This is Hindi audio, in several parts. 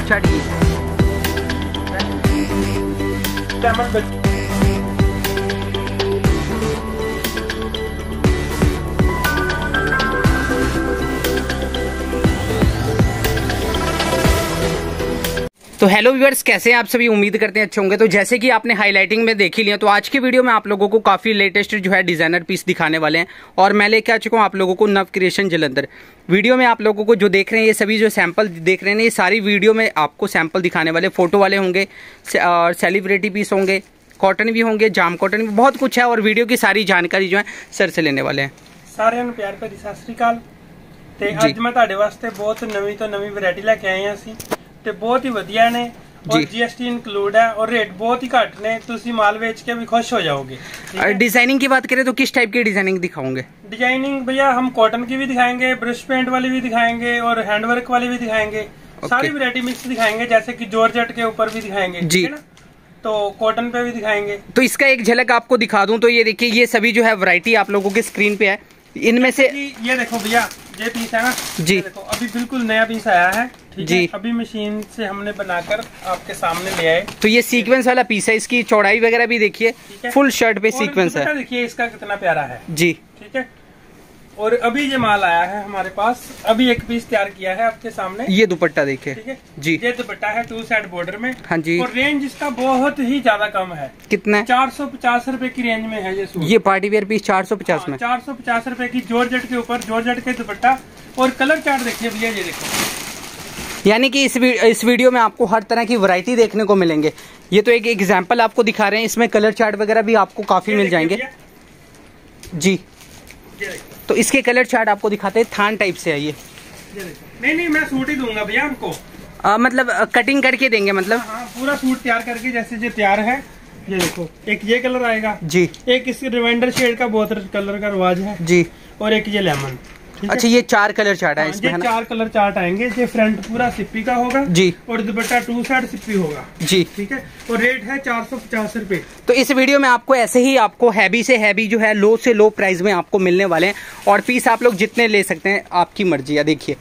कलर चार्ट ये तो हेलो व्यूअर्स, कैसे हैं आप सभी। उम्मीद करते हैं अच्छे होंगे। तो जैसे कि आपने हाईलाइटिंग में देख ही लिया, तो आज की वीडियो में आप लोगों को काफ़ी लेटेस्ट जो है डिज़ाइनर पीस दिखाने वाले हैं और मैं लेके आ चुका हूँ आप लोगों को नव क्रिएशन जलंधर। वीडियो में आप लोगों को जो देख रहे हैं, ये सभी जो सैंपल देख रहे हैं, ये सारी वीडियो में आपको सैंपल दिखाने वाले, फोटो वाले होंगे और सेलिब्रिटी पीस होंगे, कॉटन भी होंगे, जाम कॉटन भी, बहुत कुछ है। और वीडियो की सारी जानकारी जो है सर से लेने वाले हैं। सारे प्यार भरी सत श्री अकाल। ते अज मैं तुहाडे वास्ते बहुत नवी तो नवी वैरायटी लेके आए हैं ते बहुत ही वधिया ने और जीएसटी इंक्लूड है और रेट बहुत ही घट ने। तुसी माल बेच के भी खुश हो जाओगे। डिजाइनिंग की बात करें तो किस टाइप की डिजाइनिंग दिखाओगे? डिजाइनिंग भैया हम कॉटन की भी दिखाएंगे, ब्रश पेंट वाली भी दिखाएंगे और हैंडवर्क वाली भी दिखाएंगे। सारी वैरायटी मिक्स दिखाएंगे, जैसे कि जॉर्जेट के ऊपर भी दिखाएंगे जी, है ना, तो कॉटन पे भी दिखाएंगे। तो इसका एक झलक आपको दिखा दूं तो ये देखिए, ये सभी जो है वैरायटी आप लोगों के स्क्रीन पे है। इनमें से ये देखो भैया, ये पीस है ना जी, देखो अभी बिल्कुल नया पीस आया है जी, अभी मशीन से हमने बनाकर आपके सामने ले आए। तो ये सीक्वेंस वाला पीस है, इसकी चौड़ाई वगैरह भी देखिए, फुल शर्ट पे सीक्वेंस है। देखिए इसका कितना प्यारा है जी, ठीक है। और अभी ये माल आया है हमारे पास, अभी एक पीस तैयार किया है आपके सामने। ये दुपट्टा देखिए, ठीक है जी, ये दुपट्टा है 2 साइड बॉर्डर में। हाँ जी। और रेंज इसका बहुत ही ज्यादा कम है। कितना? 450 रुपए की रेंज में है ये सूट। ये पार्टी वेयर पीस 450 में, 450 रुपए की जॉर्जेट के ऊपर, जॉर्जेट के दुपट्टा। और कलर चार्ट देखिए भैया, ये देखो, यानी कि इस वीडियो में आपको हर तरह की वैरायटी देखने को मिलेंगे। ये तो एक एग्जांपल आपको दिखा रहे हैं, इसमें कलर चार्ट वगैरह भी आपको काफी मिल जाएंगे जी। तो इसके कलर चार्ट आपको दिखाते हैं, थान टाइप से है ये। नहीं मैं सूट ही दूंगा भैया आपको, मतलब कटिंग करके देंगे, मतलब हाँ, पूरा सूट तैयार करके जैसे जो तैयार है। ये देखो, एक ये कलर आएगा जी, एक इसके रिवाइंडर शेड का बहुत कलर का रिवाज है जी, और एक ये लेमन। अच्छा, ये 4 कलर चार्ट है इसमें, ये 4 कलर चार्ट आएंगे। ये फ्रंट पूरा सिप्पी का होगा जी, और दुपट्टा 2 साइड सिप्पी होगा जी, ठीक है। और रेट है 450 रुपए। तो इस वीडियो में आपको ऐसे ही आपको हैवी से हैवी जो है, लो से लो प्राइस में आपको मिलने वाले हैं। और पीस आप लोग जितने ले सकते हैं, आपकी मर्जी है। देखिए,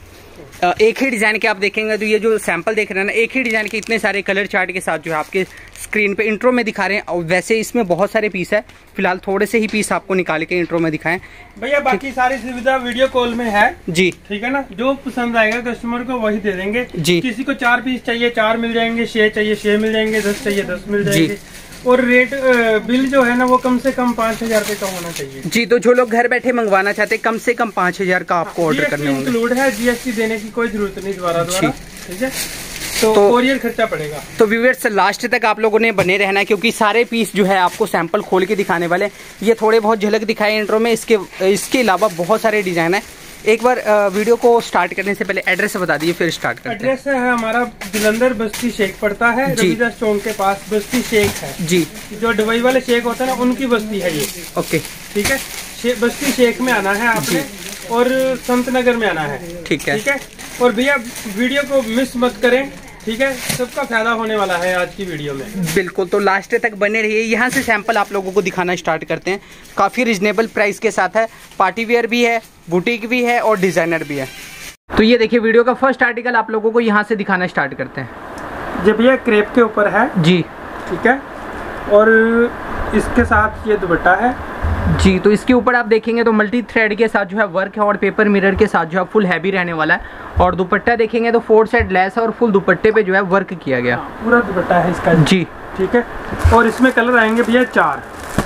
एक ही डिजाइन के आप देखेंगे तो ये जो सैंपल देख रहे हैं ना, एक ही डिजाइन के इतने सारे कलर चार्ट के साथ जो है आपके स्क्रीन पे इंट्रो में दिखा रहे हैं। और वैसे इसमें बहुत सारे पीस है, फिलहाल थोड़े से ही पीस आपको निकाल के इंट्रो में दिखाएं भैया। बाकी सारी सुविधा वीडियो कॉल में है जी, ठीक है ना। जो पसंद आएगा कस्टमर को वही दे देंगे जी। किसी को 4 पीस चाहिए 4 मिल जाएंगे, 6 चाहिए 6 मिल जाएंगे, 10 चाहिए 10 मिल जाएंगे। और रेट बिल जो है ना, वो कम से कम 5000 रुपए का होना चाहिए जी। तो जो लोग घर बैठे मंगवाना चाहते हैं, कम से कम 5000 का आपको ऑर्डर करने होंगे। इंक्लूड है, जीएसटी देने की कोई जरूरत नहीं दोबारा, ठीक है। तो कोरियर खर्चा पड़ेगा। तो व्यूअर्स लास्ट तक आप लोगों ने बने रहना है, क्योंकि सारे पीस जो है आपको सैंपल खोल के दिखाने वाले। ये थोड़े बहुत झलक दिखाए इंट्रो में, इसके अलावा बहुत सारे डिजाइन है। एक बार वीडियो को स्टार्ट करने से पहले एड्रेस बता दीजिए, फिर स्टार्ट करते हैं। एड्रेस है हमारा जलंधर, बस्ती शेख पड़ता है, रविदास चौक के पास बस्ती शेख है जी। जो दुबई वाले शेख होते हैं ना, उनकी बस्ती है ये। ओके, ठीक है। बस्ती शेख में आना है आपने और संत नगर में आना है, ठीक है, ठीक है। और भैया वीडियो को मिस मत करें, ठीक है, सबका फायदा होने वाला है आज की वीडियो में। बिल्कुल, तो लास्ट तक बने रहिए। यहाँ से सैंपल आप लोगों को दिखाना स्टार्ट करते हैं। काफी रिजनेबल प्राइस के साथ है, पार्टी वेयर भी है, बुटीक भी है और डिजाइनर भी है। तो ये देखिए, वीडियो का फर्स्ट आर्टिकल आप लोगों को यहाँ से दिखाना स्टार्ट करते हैं। जब ये क्रेप के ऊपर है जी, ठीक है। और इसके साथ ये दुपट्टा है जी। तो इसके ऊपर आप देखेंगे तो मल्टी थ्रेड के साथ जो है वर्क है और पेपर मिरर के साथ जो है फुल हैवी रहने वाला है। और दुपट्टा देखेंगे तो 4 साइड लेस है और फुल दुपट्टे पे जो है वर्क किया गया, पूरा दुपट्टा है इसका जी, ठीक है। और इसमें कलर आएंगे भैया 4।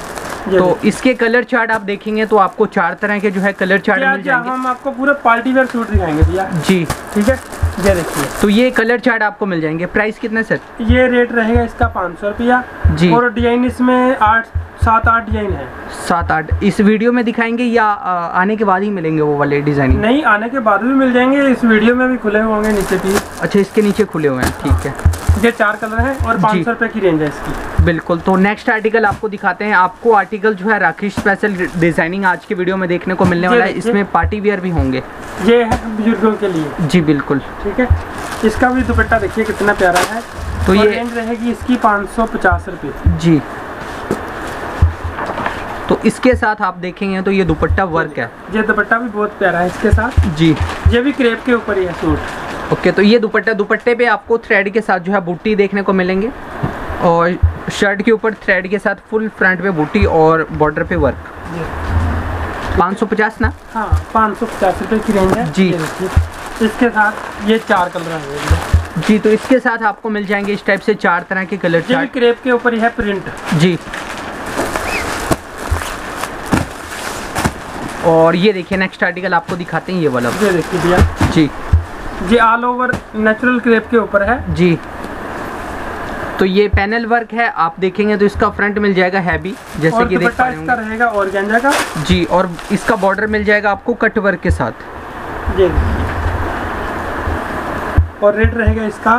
तो इसके कलर चार्ट आप देखेंगे तो आपको 4 तरह के जो है कलर चार्ट मिल जाएंगे। हम आपको पूरा पार्टी वेयर सूट दिखाएंगे भैया जी, ठीक है। ये देखिए, तो ये कलर चार्ट आपको मिल जाएंगे। प्राइस कितना सर? ये रेट रहेगा इसका 500 रुपया जी। और डिजाइन इसमें 7-8 डिजाइन है। 7-8 इस वीडियो में दिखाएंगे या आने के बाद ही मिलेंगे वो वाले डिजाइन? नहीं, आने के बाद भी मिल जाएंगे, इस वीडियो में भी खुले होंगे नीचे पीस। अच्छा, इसके नीचे खुले हुए हैं, ठीक है। ये 4 कलर है और 500 रुपए की रेंज है इसकी। बिल्कुल, तो नेक्स्ट आर्टिकल आपको दिखाते हैं। आपको आर्टिकल जो है राखी स्पेशल डिजाइनिंग आज के वीडियो में देखने को मिलने वाला है। इसमें पार्टी वेयर भी होंगे। ये है बुजुर्गों के लिए जी, बिल्कुल, ठीक है। इसका भी दुपट्टा देखिए कितना प्यारा है। तो ये रेंज रहेगी इसकी 550 रुपए जी। तो इसके साथ आप देखेंगे तो ये दुपट्टा वर्क है। ये दुपट्टा भी बहुत प्यारा है इसके साथ जी। ये भी क्रेप के ऊपर ही है सूट। ओके, तो ये दुपट्टे पे आपको थ्रेड के साथ जो है बूटी देखने को मिलेंगे और शर्ट के ऊपर थ्रेड के साथ फुल फ्रंट पे बूटी और बॉर्डर पे वर्क। 550 ना? हाँ, 550 रुपये की रेंज है जी। इसके साथ ये 4 कलर हैं जी। तो इसके साथ आपको मिल जाएंगे इस टाइप से 4 तरह के कलर चार्ट। क्रेप के ऊपर ही है प्रिंट जी। और ये देखिए नेक्स्ट आर्टिकल आपको दिखाते हैं, ये वाला। ये देखिए भैया जी, ये ऑल ओवर नेचुरल क्रेप के ऊपर है जी। तो ये पैनल वर्क है, आप देखेंगे तो इसका फ्रंट मिल जाएगा हैवी, जैसे कि देख पा रहे इसका रहेगा ऑर्गेन्जा का जी। और इसका बॉर्डर मिल जाएगा आपको कट वर्क के साथ। ये और रेट रहेगा इसका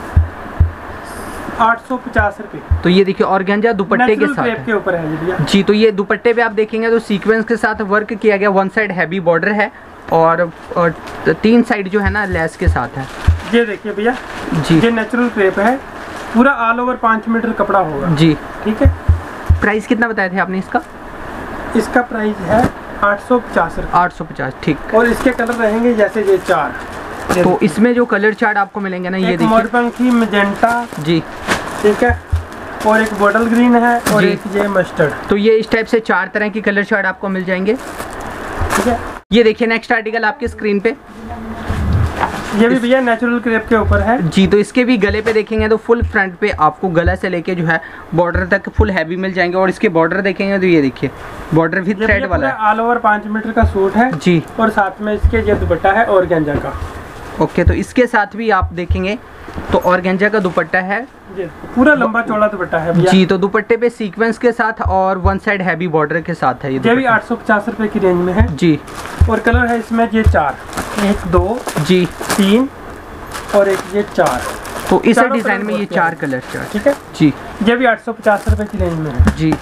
850 रुपये। तो ये देखिए ऑर्गेन्जा दुपट्टे के साथ के ऊपर है ये भैया जी। तो ये दुपट्टे पे आप देखेंगे तो सीक्वेंस के साथ वर्क किया गया, वन साइड हैवी बॉर्डर है और 3 साइड जो है ना लेस के साथ है। ये देखिए भैया जी, ये नेचुरल क्रेप है, पूरा ऑल ओवर 5 मीटर कपड़ा होगा जी। ठीक है। प्राइस कितना बताए थे आपने इसका? इसका प्राइस है 850 रुपये। 850, ठीक। और इसके कलर रहेंगे जैसे ये 4। तो इसमें जो कलर चार्ट आपको मिलेंगे ना, ये देखिए मोरपंखी, मैजेंटा जी, ठीक है, और एक बॉटल ग्रीन है और एक ये मस्टर्ड। तो ये इस टाइप से 4 तरह की कलर चार्ट आपको मिल जाएंगे, ठीक है। ये देखिए नेक्स्ट आर्टिकल आपकी स्क्रीन पे, ये भी भैया नेचुरल क्रेप के ऊपर है जी। तो इसके भी गले पे देखेंगे तो फुल फ्रंट पे आपको गला से लेके जो है बॉर्डर तक फुल हैवी मिल जाएंगे। और इसके बॉर्डर देखेंगे तो ये देखिए बॉर्डर भी थ्रेड वाला है, ऑल ओवर 5 मीटर का सूट है जी। और साथ में इसके ये दुपट्टा है ऑर्गेन्जा का। ओके, तो इसके साथ भी आप देखेंगे तो ऑर्गेन्जा का दुपट्टा है, पूरा लंबा चौड़ा दुपट्टा है भैया जी। तो दुपट्टे पे सीक्वेंस के साथ और वन साइड हैवी बॉर्डर के साथ है। ये भी 850 रुपए की रेंज में है जी। और कलर है इसमें ये 4, 1 2 जी 3 और एक ये 4। तो इस डिजाइन में ये 4 कलर चार्ट, ठीक है जी। ये भी 850 रुपए की रेंज में है जी।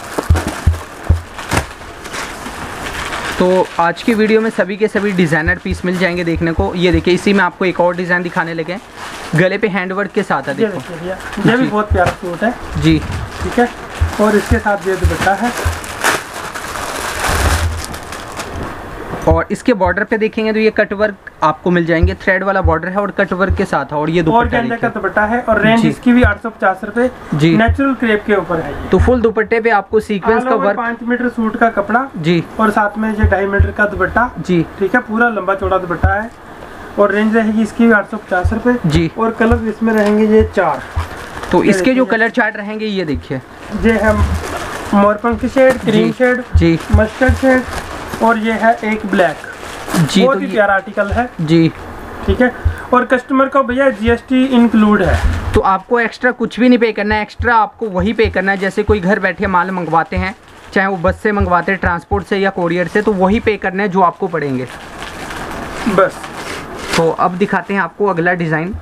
तो आज की वीडियो में सभी के सभी डिज़ाइनर पीस मिल जाएंगे देखने को। ये देखिए इसी में आपको एक और डिज़ाइन दिखाने लगे, गले पे हैंडवर्क के साथ है, देखो ये भी बहुत प्यारा सूट है जी, ठीक है। और इसके साथ ये दुपट्टा है और इसके बॉर्डर पे देखेंगे तो ये कटवर्क आपको मिल जाएंगे, थ्रेड वाला बॉर्डर है और कटवर्क के साथ है। और ये दुपट्टा का दुपट्टा है और रेंज इसकी भी 850 रुपए जी, नेचुरल क्रेप के ऊपर है। तो फुल दुपट्टे पे आपको सीक्वेंस का वर्क, 5 मीटर सूट का कपड़ा जी और साथ में ये 2.5 मीटर का दुपट्टा जी, ठीक है। पूरा लंबा चौड़ा दुपट्टा है और रेंज रहेगी इसकी भी 850 रुपए जी। और कलर इसमें रहेंगे ये 4। तो इसके जो कलर चार्ट रहेंगे ये देखिए, ये है मोरपंखी शेड, क्रीम शेड जी, मस्टर्ड शेड और ये है एक ब्लैक जी। बहुत ही प्यारा आर्टिकल है जी, ठीक है। और कस्टमर को भैया GST इंक्लूड है, तो आपको एक्स्ट्रा कुछ भी नहीं पे करना है। एक्स्ट्रा आपको वही पे करना है जैसे कोई घर बैठे माल मंगवाते हैं, चाहे वो बस से मंगवाते हैं, ट्रांसपोर्ट से या कोरियर से, तो वही पे करना है जो आपको पड़ेंगे बस। तो अब दिखाते हैं आपको अगला डिज़ाइन।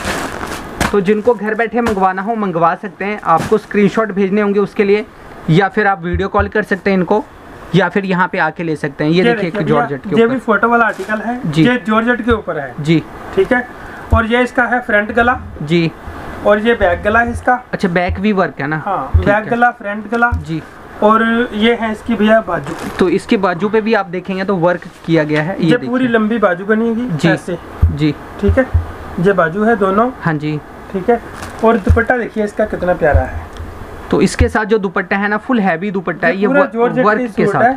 तो जिनको घर बैठे मंगवाना हो मंगवा सकते हैं, आपको स्क्रीनशॉट भेजने होंगे उसके लिए, या फिर आप वीडियो कॉल कर सकते हैं इनको, या फिर यहाँ पे आके ले सकते हैं। ये देखिए जॉर्जेट के ऊपर, ये भी फोटो वाला आर्टिकल है जी, ये जॉर्जेट के ऊपर है जी, ठीक है। और ये इसका है फ्रंट गला जी, और ये बैक गला है इसका। अच्छा, बैक भी वर्क है ना? हाँ, बैक गला, फ्रंट गला जी। और ये है इसकी भैया बाजू, तो इसके बाजू पे भी आप देखेंगे तो वर्क किया गया है। ये पूरी लंबी बाजू बनेगी जी ऐसे जी, ठीक है। ये बाजू है दोनों, हाँ जी, ठीक है। और दुपट्टा देखिए इसका कितना प्यारा है। तो इसके साथ जो दुपट्टा है ना फुल हैवी दुपट्टा है, ये वर्क के साथ।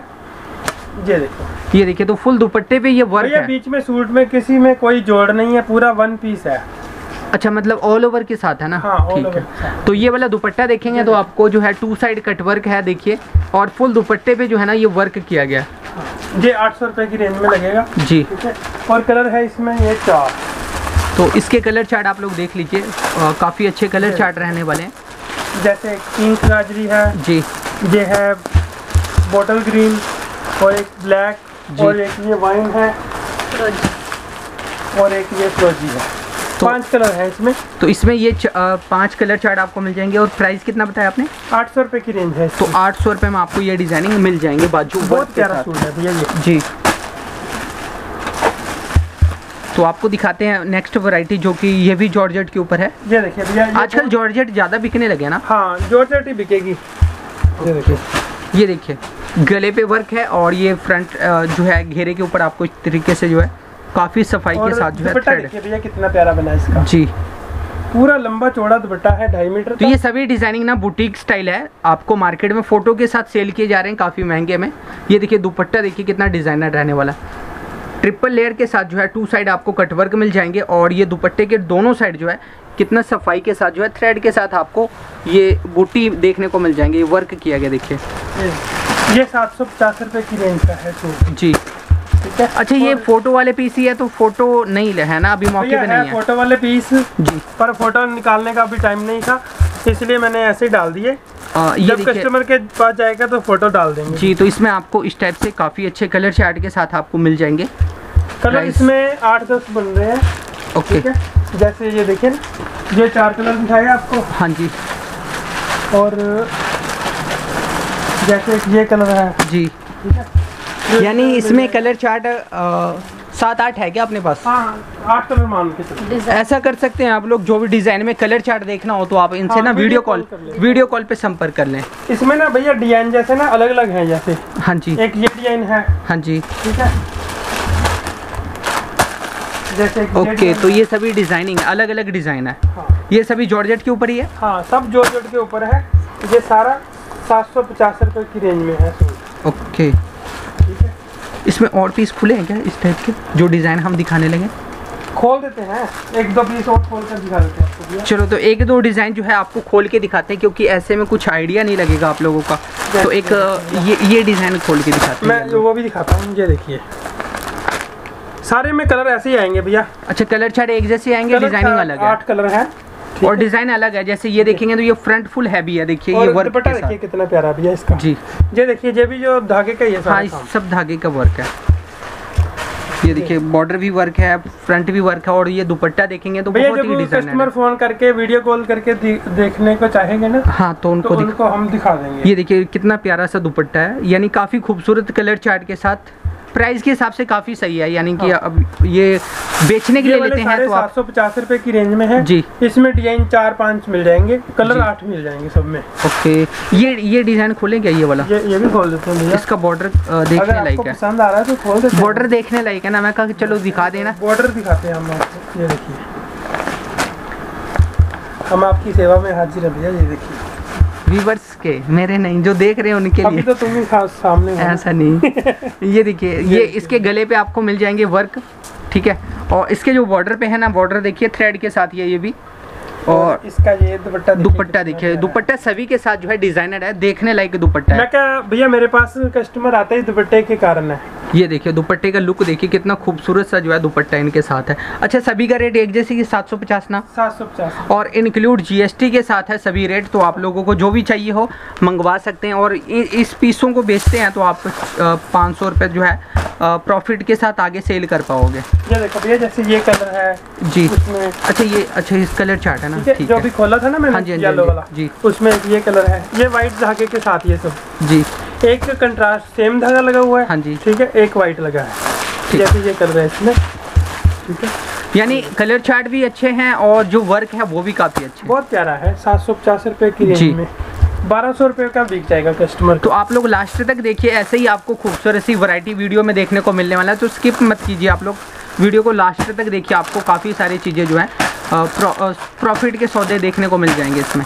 ये देखो, ये देखिए तो फुल दुपट्टे पे ये वर्क है। बीच में सूट में किसी में कोई जोड़ नहीं है, पूरा 1 पीस है। अच्छा, मतलब ऑल ओवर के साथ है ना? हाँ, ठीक है। तो ये वाला दुपट्टा देखेंगे तो आपको जो है 2 साइड कट वर्क है, देखिए। और फुल दुपट्टे पे जो है ना ये वर्क किया गया। ये 800 रुपए की रेंज में लगेगा जी, ठीक है। और कलर है इसमें ये 4। तो इसके कलर चार्ट आप लोग देख लीजिए, काफ़ी अच्छे कलर चार्ट रहने वाले हैं। जैसे पिंक गाजरी है जी, ये है बॉटल ग्रीन और एक ब्लैक और एक ये वाइन है और एक ये फ्रोजी है। तो 5 कलर है इसमें। तो इसमें ये 5 कलर चार्ट आपको मिल जाएंगे। और प्राइस कितना बताया आपने? 800 रुपए की रेंज है। तो 800 रुपए में आपको ये डिजाइनिंग मिल जाएंगे बाजू। बहुत प्यारा सूट है भैया ये जी। तो आपको दिखाते हैं नेक्स्ट वैरायटी, जो कि ये भी जॉर्जेट के ऊपर है। ये देखिए भैया, आजकल जॉर्जेट ज़्यादा बिकने लगे ना? हाँ, जॉर्जेट ही बिकेगी। ये देखिए गले पे वर्क है और ये फ्रंट जो है घेरे के ऊपर आपको इस तरीके से जो है काफी सफाई के साथ जो है थ्रेड। देखिए भैया कितना प्यारा बना है इसका जी, पूरा लंबा चौड़ा दुपट्टा है 2.5 मीटर। तो ये सभी डिजाइनिंग ना बुटीक स्टाइल है, आपको मार्केट में फोटो के साथ सेल किए जा रहे हैं काफी महंगे में। ये देखिए दुपट्टा देखिए कितना डिजाइनर रहने वाला, ट्रिपल लेयर के साथ जो है 2 साइड आपको कटवर्क मिल जाएंगे और ये दुपट्टे के दोनों साइड जो है कितना सफाई के साथ जो है थ्रेड के साथ आपको ये बूटी देखने को मिल जाएंगे, ये वर्क किया गया देखिए। ये 750 रुपए की रेंज का है सूट जी, ठीक है। अच्छा ये फोटो वाले पीस ही है, तो फोटो नहीं है ना अभी मौके पे नहीं है फोटो वाले पीस जी, पर फोटो निकालने का अभी टाइम नहीं था इसलिए मैंने ऐसे ही डाल दिए। जब कस्टमर के पास जाएगा तो फोटो डाल देंगे जी। तो इसमें आपको इस टाइप से काफी अच्छे कलर चार्ट के साथ आपको मिल जाएंगे। कलर इसमें 8-10 बन रहे हैं। ओके, जैसे ये देखिए ये 4 कलर दिखाए आपको। हाँ जी, और जैसे ये कलर है जी, ठीक है। यानी इसमें कलर चार्ट 7-8 है क्या अपने पास? हाँ, 8 कलर मान के। ऐसा कर सकते हैं आप लोग, जो भी डिजाइन में कलर चार्ट देखना हो तो आप इनसे ना वीडियो कॉल पे संपर्क कर लें। इसमें ना भैया डिजाइन जैसे ना अलग अलग है, जैसे हाँ जी एक ये डिजाइन है, हाँ जी, ठीक है। जैसे ओके, तो ये सभी डिजाइनिंग अलग अलग डिजाइन है। हाँ। ये सभी जॉर्जेट के ऊपर ही है? हाँ, सब जॉर्जेट के ऊपर है। ये सारा 750 रुपए की रेंज में है। ओके, इसमें और पीस खुले हैं क्या इस टाइप के जो डिजाइन हम दिखाने लगे? खोल देते हैं, 1-2 पीस और खोल कर दिखा देते हैं आपको। चलो, तो 1-2 डिजाइन जो है आपको खोल के दिखाते हैं, क्योंकि ऐसे में कुछ आइडिया नहीं लगेगा आप लोगों का। तो एक ये डिजाइन खोल के दिखाते हैं, मैं वो भी दिखाता हूँ। ये देखिए सारे में कलर ऐसे ही आएंगे भैया। अच्छा, कलर चार्ट एक जैसे आएंगे, डिजाइनिंग अलग है। 8 कलर है और डिजाइन अलग है। जैसे ये देखेंगे तो ये फ्रंट फुल हैवी है, देखिए ये वर्क दुपट्टा देखिए कितना प्यारा भैया इसका जी। ये देखिए ये भी जो धागे का ये सारा सब धागे का वर्क है। ये देखिए बॉर्डर भी वर्क है, फ्रंट भी वर्क है, और ये दुपट्टा देखेंगे तो बहुत ही डिजाइन है। कस्टमर फोन करके वीडियो कॉल करके देखने को चाहेंगे ना, हाँ, तो उनको हम दिखा देंगे। ये देखिए कितना प्यारा सा दुपट्टा है, यानी काफी खूबसूरत कलर चार्ट के साथ। प्राइस के हिसाब से काफी सही है, यानी कि अब ये बेचने के लिए लेते हैं तो 750 रुपए की रेंज में है जी। इसमें डिजाइन 4-5 मिल जाएंगे, कलर 8 मिल जाएंगे सब में। ओके, ये डिजाइन खोलें क्या? ये वाला ये भी खोल देते हैं। इसका बॉर्डर देखने लायक है, पसंद आ रहा है तो खोल देते हैं। बॉर्डर देखने लायक है ना, मैं कहा चलो दिखा देना। बॉर्डर दिखाते हैं हम आपको। ये देखिए हम आपकी सेवा में हाजिर है भैया। ये देखिए व्यूअर्स के, मेरे नहीं, जो देख रहे हैं उनके लिए। अभी तो तुम ही सामने हो। ऐसा नहीं। ये देखिए ये इसके गले पे आपको मिल जाएंगे वर्क, ठीक है। और इसके जो बॉर्डर पे है ना, बॉर्डर देखिए थ्रेड के साथ ये भी। और इसका ये दुपट्टा देखिए, दुपट्टा सभी के साथ जो है डिजाइनर है, देखने लायक दुपट्टा है। मैं क्या भैया, मेरे पास कस्टमर आते ही दुपट्टे के कारण है। ये देखिए दुपट्टे का लुक देखिए कितना खूबसूरत सा जो है दुपट्टा इनके साथ है। अच्छा, सभी का रेट एक जैसे कि 750 ना? 750 और इंक्लूड जीएसटी के साथ है सभी रेट। तो आप लोगों को जो भी चाहिए हो मंगवा सकते हैं, और इस पीसों को बेचते हैं तो आप 500 रुपये जो है प्रॉफिट के साथ आगे सेल कर पाओगे। ये देखो भैया, जैसे ये कलर है जी उसमें। अच्छा, इस कलर चार्ट है ना, ठीक है, जो भी खोला था ना मैंने, येलो वाला जी, उसमें ये कलर है। ये व्हाइट धागे के साथ ये सब जी, एक कंट्रास्ट सेम धागा लगा हुआ है। हाँ जी, ठीक है, एक व्हाइट लगा है। जैसे ये कलर है इसमें, ठीक है। यानी कलर चार्ट भी अच्छे हैं और जो वर्क है वो भी काफी अच्छे, बहुत प्यारा है। 750 रुपए की रेंज में 1200 रुपए का बिक जाएगा कस्टमर। तो आप लोग लास्ट तक देखिए, ऐसे ही आपको खूबसूरत सी वैरायटी वीडियो में देखने को मिलने वाला है। तो स्किप मत कीजिए, आप लोग वीडियो को लास्ट तक देखिए, आपको काफ़ी सारी चीज़ें जो है प्रॉफिट के सौदे देखने को मिल जाएंगे इसमें।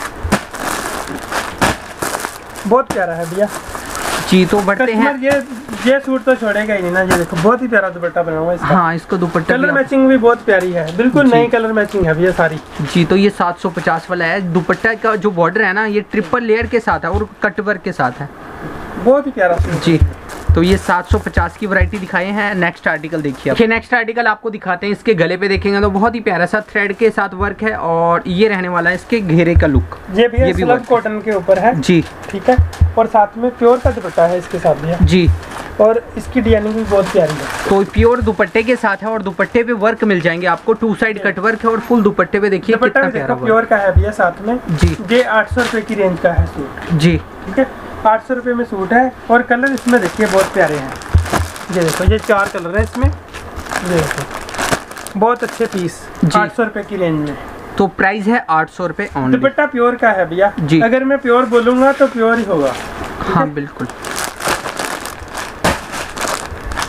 बहुत प्यारा है भैया जी। तो बढ़ते हैं, ये सूट तो छोड़ेगा ही नहीं ना। ये देखो बहुत ही प्यारा दुपट्टा बना हुआ है इसका। हाँ, इसको दुपट्टा कलर मैचिंग भी बहुत प्यारी है, बिल्कुल नई कलर मैचिंग है भैया सारी जी। तो ये 750 वाला है। दुपट्टा का जो बॉर्डर है ना, ये ट्रिपल लेयर के साथ है और कटवर्क के साथ है, बहुत ही प्यारा सूट जी। तो ये 750 की वैरायटी दिखाए हैं। नेक्स्ट आर्टिकल देखिए। नेक्स्ट आर्टिकल आपको दिखाते हैं। इसके गले पे देखेंगे तो बहुत ही प्यारा सा थ्रेड के साथ वर्क है, और ये रहने वाला है इसके घेरे का लुक। ये भी स्लग कॉटन के ऊपर है जी, ठीक है। और साथ में प्योर का दुपट्टा है इसके साथ भैया जी, और इसकी डिजाइनिंग भी बहुत प्यारी है। तो प्योर दुपट्टे के साथ है, और दुपट्टे पे वर्क मिल जाएंगे आपको, 2 साइड कट वर्क है, और फुल दुपट्टे पे देखिए कितना प्यारा प्योर का है भैया साथ में जी। ये 800 रुपए की रेंज का है सूट जी, ठीक है। 800 रुपए में सूट है, और कलर इसमें देखिए बहुत प्यारे हैं। ये देखो, ये 4 कलर है इसमें। ये देखो बहुत अच्छे पीस 800 रुपए की रेंज में। तो प्राइस है 800 रुपए ऑनली। दुपट्टा प्योर का है भैया जी। अगर मैं प्योर बोलूंगा तो प्योर ही होगा। हाँ बिल्कुल।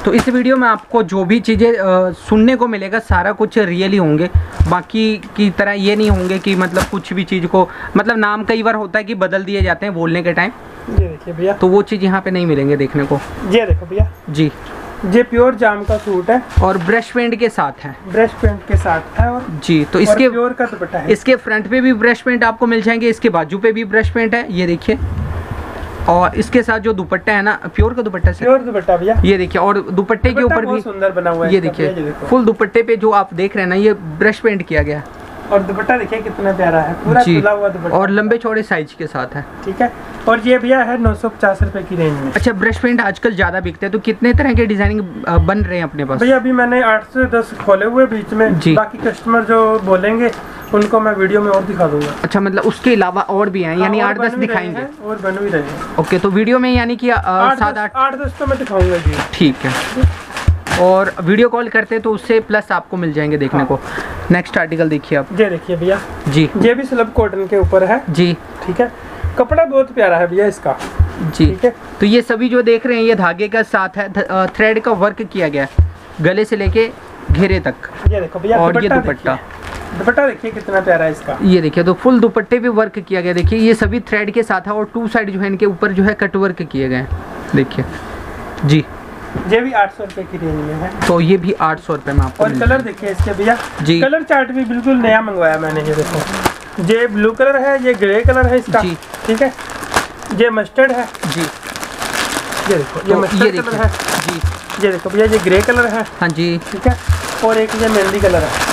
तो इस वीडियो में आपको जो भी चीज़ें सुनने को मिलेगा सारा कुछ रियल ही होंगे, बाकी की तरह ये नहीं होंगे कि मतलब कुछ भी चीज़ को मतलब नाम कई बार होता है कि बदल दिए जाते हैं बोलने के टाइम। ये देखिए भैया, तो वो चीज़ यहाँ पे नहीं मिलेंगे देखने को। ये देखो भैया जी, ये प्योर जाम का सूट है और ब्रश पेंट के साथ है। ब्रश पेंट के साथ है और जी, तो इसके प्योर का दुपट्टा है। इसके फ्रंट पे भी ब्रश पेंट आपको मिल जाएंगे, इसके बाजू पे भी ब्रश पेंट है, ये देखिए। और इसके साथ जो दुपट्टा है ना, प्योर का दुपट्टा से, प्योर दुपट्टा भैया, ये देखिए। और दुपट्टे के ऊपर भी सुंदर बना हुआ है, ये देखिए फुल दुपट्टे पे जो आप देख रहे हैं ना, ये ब्रश पेंट किया गया है। और दुपट्टा देखिए कितना प्यारा है, पूरा खुला हुआ दुपट्टा और लंबे चौड़े साइज के साथ है। ठीक है, और ये भैया है 950 रुपए की रेंज में। अच्छा, ब्रश पेंट आजकल ज्यादा बिकते हैं, तो कितने तरह के डिजाइनिंग बन रहे हैं अपने पास? भैया अभी मैंने 8 से 10 खोले हुए बीच में, बाकी कस्टमर जो बोलेंगे उनको मैं वीडियो में और दिखा दूंगा। अच्छा, मतलब उसके अलावा और भी हैं, यानी 8-10 दिखाएंगे और बन भी रहे हैं। ओके, तो वीडियो में यानी कि 8-10 तो मैं दिखाऊंगा जी। ठीक है, और वीडियो कॉल करते तो उससे प्लस आपको मिल जाएंगे देखने को। नेक्स्ट आर्टिकल देखिए आप। ये देखिए भैया जी, ये भी स्लब कॉटन के ऊपर है जी। ठीक है, कपड़ा बहुत प्यारा है भैया इसका जी। ठीक है, तो ये सभी जो देख रहे हैं ये धागे का साथ है, थ्रेड का वर्क किया गया है गले से लेके घेरे तक। ये देखो भैया, और ये दुपट्टा, दुपट्टा देखिए कितना प्यारा है इसका। ये देखिए, तो फुल दुपट्टे पे वर्क किया गया, देखिए ये सभी थ्रेड के साथ है। और 2 साइड जो है इनके ऊपर जो है कट वर्क किए गए हैं, देखिए जी। ये भी 800 रुपए की रेंज में है। तो ये भी 800 रुपए में आपको। और कलर देखिए इसके भैया जी, कलर चार्ट भी बिल्कुल नया मंगवाया मैंने। ये देखो, ये ब्लू कलर है, ये ग्रे कलर है इसका जी। ठीक है, ये मस्टर्ड है जी। ये देखो, ये मस्टर्ड कलर है जी। ये देखो भैया, ये ग्रे कलर है। हाँ जी, ठीक है, और एक ये मेहंदी कलर है।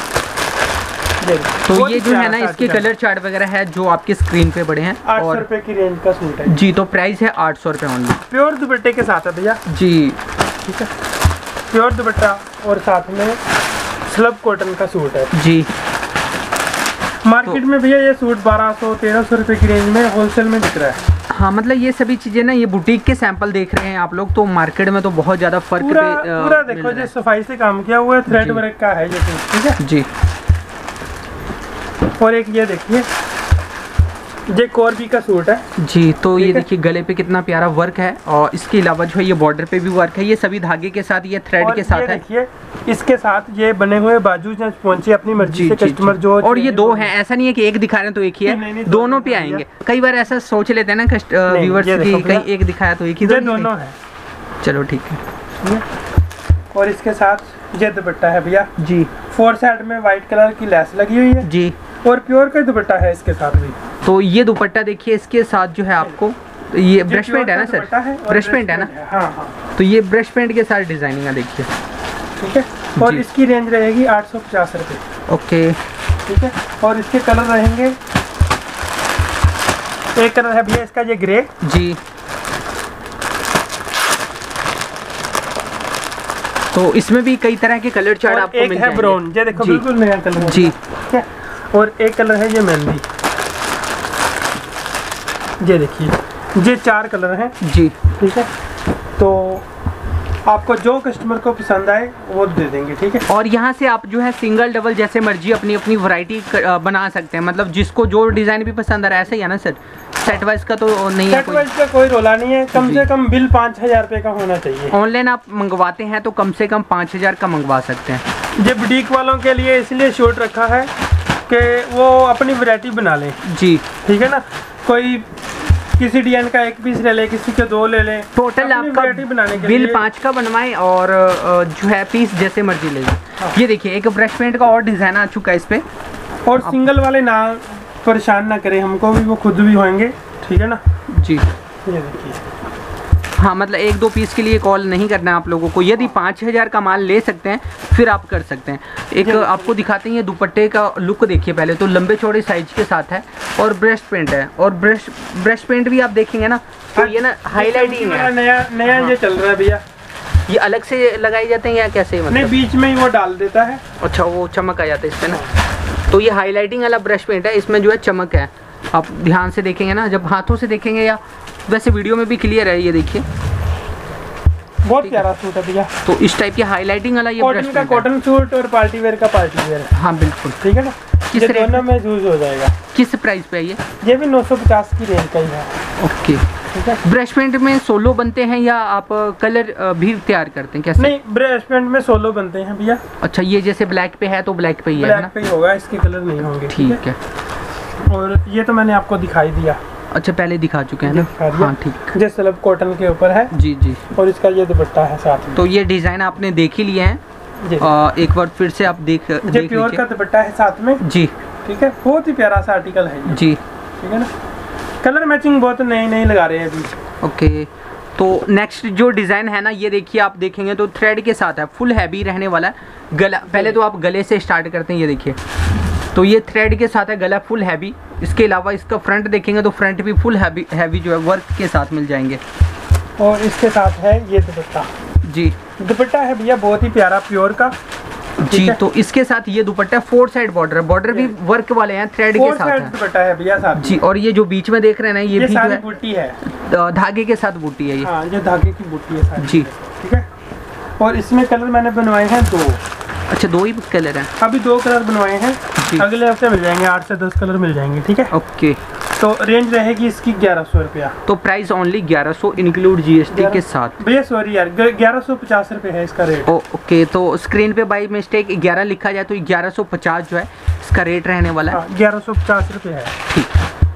तो ये जो है ना, इसके कलर चार्ट वगैरह है जो आपकी स्क्रीन पे बड़े हैं। 800 रुपए की रेंज का सूट है जी। तो प्राइस है 800 रुपए ओनली, प्योर दुपट्टे के साथ है भैया जी। ठीक है, प्योर दुपट्टा और साथ में स्लब कॉटन का सूट है जी। मार्केट में भैया ये सूट 1200-1300 रुपए की रेंज में होलसेल में बिक रहा है। हाँ, मतलब ये सभी चीजें ना, ये बुटीक के सैंपल देख रहे हैं आप लोग, तो मार्केट में तो बहुत ज्यादा फर्क पूरा देखो, जो सफाई से काम किया हुआ है, थ्रेड वर्क का है ये सूट। ठीक है जी। और एक ये देखिए, ये कॉर्बी का सूट है जी। तो ये देखिए गले पे कितना प्यारा वर्क है, और इसके अलावा जो है ये बॉर्डर पे भी वर्क है, ये सभी धागे के साथ, ये थ्रेड के साथ है। देखिए इसके साथ ये बने हुए बाजू पहुंचे अपनी मर्जी से कस्टमर जो। और ये 2 हैं, ऐसा नहीं है कि एक दिखा रहे हैं तो एक ही है, नहीं, दोनों पे आएंगे। कई बार ऐसा सोच लेते हैं ना व्यूअर्स की, कहीं एक दिखाया तो एक ही, दोनों है। चलो ठीक है। और इसके साथ ये दुपट्टा है भैया जी, 4 साइड में व्हाइट कलर की लेस लगी हुई है जी, और प्योर का दुपट्टा है इसके साथ भी। तो ये दुपट्टा देखिए, इसके साथ जो है आपको ये ब्रश पेंट है ना सर, ब्रश पेंट है ना। हाँ। तो ये ब्रश पेंट के साथ डिजाइनिंग है देखिए। ठीक है, और इसकी रेंज रहेगी 850 रुपए। ओके, ठीक है, और इसके कलर रहेंगे, एक कलर है भैया इसका ये ग्रे जी। तो इसमें भी कई तरह के कलर चार्ट आपको मिल जाएंगे। एक है ब्राउन, ये देखो बिल्कुल नया कलर जी। ठीक है, और एक कलर है ये मेहंदी, ये देखिए, ये 4 कलर हैं जी। ठीक है, तो आपको जो कस्टमर को पसंद आए वो दे देंगे। ठीक है, और यहाँ से आप जो है सिंगल डबल जैसे मर्जी अपनी अपनी वैरायटी बना सकते हैं, मतलब जिसको जो डिजाइन भी पसंद आ रहा है, ऐसा ही है ना सर? सेट वाइज का तो नहीं है, सेट वाइज का कोई रोला नहीं है। कम से कम बिल 5000 रुपए का होना चाहिए। ऑनलाइन आप मंगवाते हैं तो कम से कम 5000 का मंगवा सकते हैं। ये बुटीक वालों के लिए इसलिए शॉर्ट रखा है कि वो अपनी वैरायटी बना लें जी। ठीक है ना, कोई किसी डिजाइन का 1 पीस ले ले, किसी के 2 ले ले, टोटल आपका बनाने के बिल 5 का बनवाएं और जो है पीस जैसे मर्जी ले लें। हाँ। ये देखिए एक ब्रश पेंट का और डिजाइन आ चुका है इस पे, और सिंगल वाले ना परेशान ना करें हमको भी, वो खुद भी होंगे। ठीक है ना जी। ये देखिए, हाँ, मतलब 1-2 पीस के लिए कॉल नहीं करना है आप लोगों को। यदि 5000 का माल ले सकते हैं फिर आप कर सकते हैं। एक आपको दिखाते हैं, ये दुपट्टे का लुक देखिए पहले तो, लंबे चौड़े साइज के साथ है और ब्रश पेंट है। और ब्रश पेंट भी आप देखेंगे ना तो ये ना हाईलाइटिंग है, नया ये चल रहा है भैया। ये अलग से लगाए जाते हैं या कैसे? मतलब नहीं, बीच में ही वो डाल देता है। अच्छा, वो चमक आ जाता है इस पे ना। तो ये हाईलाइटिंग वाला ब्रश पेंट है, इसमें जो है चमक है। आप ध्यान से देखेंगे ना, जब हाथों से देखेंगे या वैसे वीडियो में भी क्लियर है। ये देखिए बहुत प्यारा सूट है भैया। तो इस टाइप की हाईलाइटिंग वाला ये कॉटन का कॉटन सूट और पार्टी वेयर का पार्टी वेयर है। हाँ बिल्कुल। ठीक है ना, किस दोनों में यूज हो जाएगा। किस प्राइस पे है ये? भी 950 की रेंज का ही है। ओके। ठीक है। ब्रश पेंट में सोलो बनते हैं या आप कलर भी तैयार करते हैं कैसे? नहीं, ब्रश पेंट में सोलो बनते हैं भैया। अच्छा, ये जैसे ब्लैक पे है तो ब्लैक पे ही है ना? ब्लैक पे ही होगा, इसके कलर नहीं होंगे। ठीक है। और ये तो मैंने आपको दिखाई दिया। अच्छा, पहले दिखा चुके हैं ना? हाँ ठीक। ये सलब कॉटन के ऊपर है जी जी। और इसका ये दुपट्टा है साथ में। तो ये डिजाइन आपने देख ही लिए हैं, एक बार फिर से आप देख प्योर का दुपट्टा है साथ में जी। ठीक है, बहुत ही प्यारा सा आर्टिकल है ये जी। ठीक है ना। कलर मैचिंग बहुत नई लगा रहे हैं अभी। ओके, तो नेक्स्ट जो डिज़ाइन है ना, ये देखिए, आप देखेंगे तो थ्रेड के साथ है, फुल हैवी रहने वाला है। गला पहले तो आप गले से स्टार्ट करते हैं, ये देखिए, तो ये थ्रेड के साथ है, गला फुल हैवी। इसके अलावा इसका फ्रंट देखेंगे तो फ्रंट भी फुल हैवी जो है वर्क के साथ मिल जाएंगे। और इसके साथ है ये दुपट्टा जी। दुपट्टा है भैया बहुत ही प्यारा प्योर का जी। तो इसके साथ ये दुपट्टा 4 साइड बॉर्डर भी वर्क वाले हैं, थ्रेड के साथ है। दुपट्टा है भैया साथ जी। और ये जो बीच में देख रहे हैं ना, ये भी सारी बूटी है, धागे के साथ बूटी है ये। हाँ, ये धागे की बूटी है सारी जी। ठीक है। और इसमें कलर मैंने बनवाए हैं 2। अच्छा, 2 ही कलर हैं? अभी 2 कलर बनवाए हैं, अगले हफ्ते मिल जाएंगे, 8 से 10 कलर मिल जाएंगे। ठीक है। ओके। तो रेंज रहेगी इसकी 1100 रुपया। तो प्राइस ओनली 1100 इंक्लूड जीएसटी के साथ। भैया सॉरी यार, 1150 रुपये है इसका रेट। ओके, तो स्क्रीन पे बाई मिस्टेक 11 लिखा जाए तो 1150 जो है इसका रेट रहने वाला है। 1150 रुपये है। ठीक।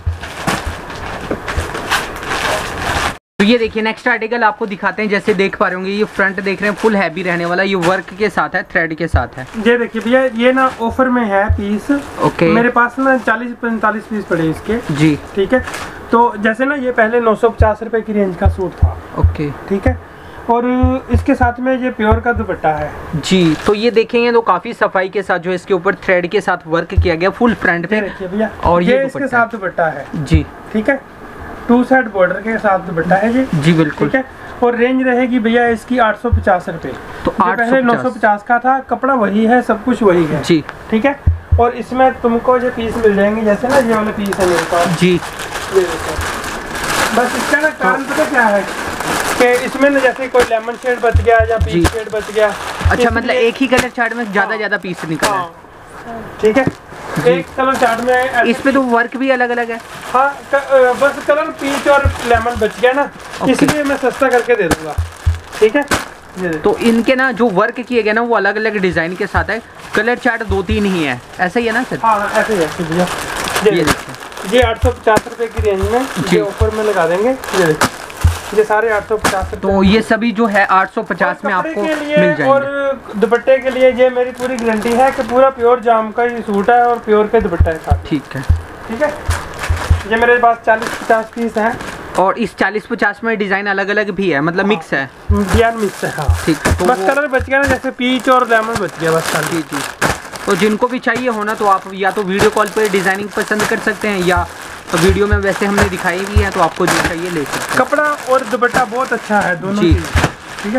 तो ये देखिए नेक्स्ट आर्टिकल आपको दिखाते हैं। जैसे देख पा रहे होंगे, ये फ्रंट देख रहे हैं, फुल हैवी रहने वाला, ये वर्क के साथ है, थ्रेड के साथ है। ये देखिए भैया, ये ना ऑफर में है पीस। ओके। मेरे पास ना 40-45 पीस पड़े इसके जी। ठीक है। तो जैसे ना ये पहले 950 रुपए की रेंज का सूट था। ओके ठीक है। और इसके साथ में ये प्योर का दुपट्टा है जी। तो ये देखेंगे तो काफी सफाई के साथ जो है इसके ऊपर थ्रेड के साथ वर्क किया गया फुल फ्रंट पे। देखिए भैया, और ये इसके साथ दुपट्टा है जी। ठीक है, 2 साइड बॉर्डर के साथ दुपट्टा है जी। जी बिल्कुल। ठीक है। और रेंज रहेगी भैया इसकी 850 रुपए। तो पहले 950 का था, कपड़ा वही है, सब कुछ वही है जी। ठीक है। और इसमें तुमको जो पीस मिल जाएंगे, जैसे ना ये वाले पीस है मेरे पास जी। ये देखो, बस इसका ना कारण पता क्या है कि इसमें ना जैसे कोई लेमन शेड बच गया या पीच शेड बच गया। अच्छा, मतलब एक ही कलर चार्ट में ज्यादा पीस निकल रहा है। ठीक है। एक कलर चार्ट में इस पे तो वर्क भी अलग अलग है। हाँ, बस कलर पीच और लेमन बच गया ना, इसलिए मैं सस्ता करके दे दूंगा। ठीक है। तो इनके ना जो वर्क किए गए ना वो अलग अलग डिजाइन के साथ है, कलर चार्ट 2-3 ही है, ऐसा ही है ना सर? हाँ ऐसे ही है भैया। ये देखिए, ये 850 रुपए की रेंज में ये ऑफर में लगा देंगे। ये देखिए, ये सारे 850। तो ये सभी जो है 850 में आपको मिल जाएंगे। और दुपट्टे के लिए ये मेरी पूरी गारंटी है कि पूरा प्योर जाम का ही सूट है और प्योर का दुपट्टा है साथ। ठीक है। ठीक है। ये मेरे पास 40-50 पीस हैं। और इस 40-50 में डिजाइन अलग अलग भी है, मतलब मिक्स है। मिक्स है हाँ। ठीक। तो बस कलर बच गया ना, जैसे पीच और लेमन बच गया बस। जी जी। तो जिनको भी चाहिए होना तो आप या तो वीडियो कॉल पे डिजाइनिंग पसंद कर सकते हैं, या तो वीडियो में वैसे हमने दिखाई भी है, तो आपको जो चाहिए ले सकते हैं। कपड़ा और दुपट्टा बहुत अच्छा है दोनों जी। ठीक है।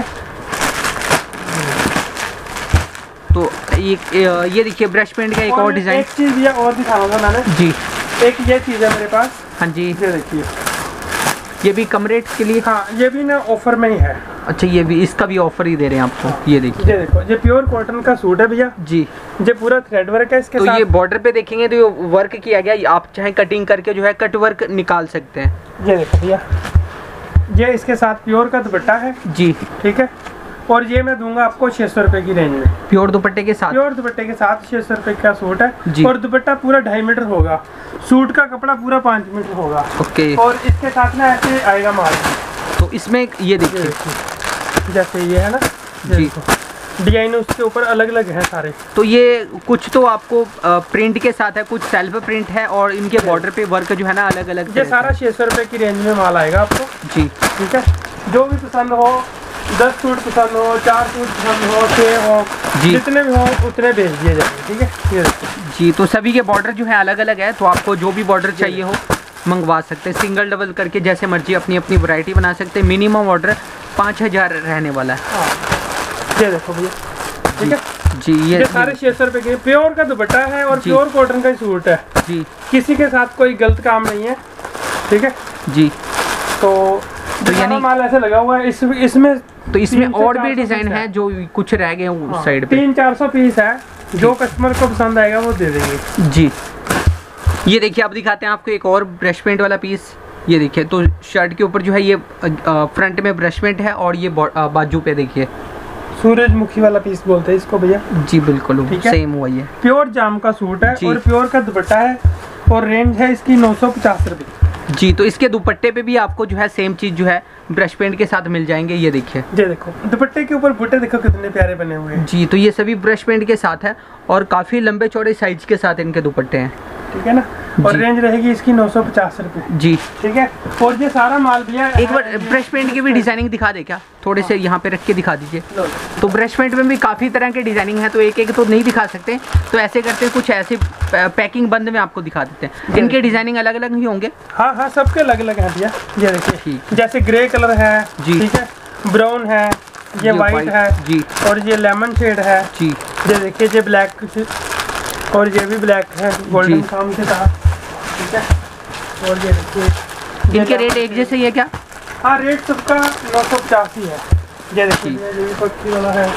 तो ये देखिए ब्रश पेंट का एक और डिजाइन। एक चीज ये और दिखाऊंगा मैंने जी। एक ये चीज है मेरे पास। हाँ जी। ये देखिए, ये भी कम रेट के लिए। हाँ, ये भी ना ऑफर में ही है। अच्छा, ये भी, इसका भी ऑफर ही दे रहे हैं आपको। हाँ। ये देखिए, ये देखो, ये प्योर कॉटन का सूट है भैया जी। ये पूरा थ्रेड वर्क है इसके तो साथ। ये बॉर्डर पे देखेंगे तो ये वर्क किया गया, आप चाहे कटिंग करके जो है कट वर्क निकाल सकते हैं। ये देखो भैया, ये इसके साथ प्योर का दुपट्टा है जी। ठीक है। और ये मैं दूंगा आपको 600 रुपए की रेंज में, प्योर दुपट्टे के साथ। प्योर दुपट्टे के साथ 600 रुपए का सूट है जी। और दुपट्टा पूरा 2.5 मीटर होगा, सूट का कपड़ा पूरा 5 मीटर होगा। ओके। और इसके साथ ना ऐसे आएगा माल। तो इसमें ये देखिए, जैसे ये है ना जी, डिजाइन उसके ऊपर अलग अलग है सारे। तो ये कुछ तो आपको प्रिंट के साथ है, कुछ सेल्फ प्रिंट है, और इनके बॉर्डर पे वर्क जो है ना अलग अलग। ये सारा 600 रुपए की रेंज में माल आएगा आपको जी। ठीक है। जो भी पसंद हो, 10 सूट पसंद हो, 4 सूट पसंद हो, 6 हो, जितने भी हो उतने भेज दिए जाएंगे। ठीक है। ये जी। तो सभी के बॉर्डर जो है अलग अलग है, तो आपको जो भी बॉर्डर चाहिए हो मंगवा सकते हैं, सिंगल डबल करके जैसे मर्जी अपनी अपनी वैरायटी बना सकते हैं। मिनिमम ऑर्डर 5000 रहने वाला है। हाँ। ये देखो भैया ठीक है जी। ये सारे 600 रुपए के प्योर का दुपट्टा है और प्योर कॉटन का ही सूट है जी। किसी के साथ कोई गलत काम नहीं है। ठीक है जी। तो यानी माल ऐसे लगा हुआ है इसमें तो इसमें और भी डिजाइन है जो कुछ रह गए उस साइड पे। 300-400 पीस है, जो कस्टमर को पसंद आएगा वो दे देंगे जी। ये देखिए, आप दिखाते हैं आपको एक और ब्रश पेंट वाला पीस। ये देखिए, तो शर्ट के ऊपर जो है ये फ्रंट में ब्रशमेंट है और ये बाजू पे देखिए सूरजमुखी वाला पीस बोलते हैं इसको भैया। जी बिल्कुल सेम वही है। प्योर जाम का सूट है और प्योर का दुपट्टा है और रेंज है इसकी 950 रुपये। जी, तो इसके दुपट्टे पे भी आपको जो है सेम चीज जो है ब्रश पेंट के साथ मिल जाएंगे। ये देखिए, ये देखो दुपट्टे के ऊपर बूटे देखो कितने प्यारे बने हुए हैं। जी, तो ये सभी ब्रश पेंट के साथ है और काफी लंबे चौड़े साइज के साथ इनके दुपट्टे हैं। ठीक है ना, और रेंज रहेगी इसकी 950 रुपये। जी ठीक है, और ये सारा माल भैया एक बार ब्रश पेंट की भी डिजाइनिंग दिखा दे क्या, थोड़े से यहाँ पे रख के दिखा दीजिए। तो ब्रश पेंट में भी काफी तरह के डिजाइनिंग है, तो एक एक तो नहीं दिखा सकते, तो ऐसे करते हैं कुछ ऐसे पैकिंग बंद में आपको दिखा देते हैं। इनके डिजाइनिंग अलग अलग ही होंगे। हाँ हाँ, सबके अलग अलग है भैया। ये देखिए, जैसे ग्रे कलर है जी, ठीक है, ब्राउन है, ये वाइट है जी, और ये लेमन शेड है जी। ये देखिए, ये ब्लैक और ये भी ब्लैक है गोल्डन काम के साथ। ठीक है, और ये देखिए इनके रेट एक जैसे ही है क्या? हाँ, रेट सबका 950 ही है। ये देखिए, ये पक्की वाला है।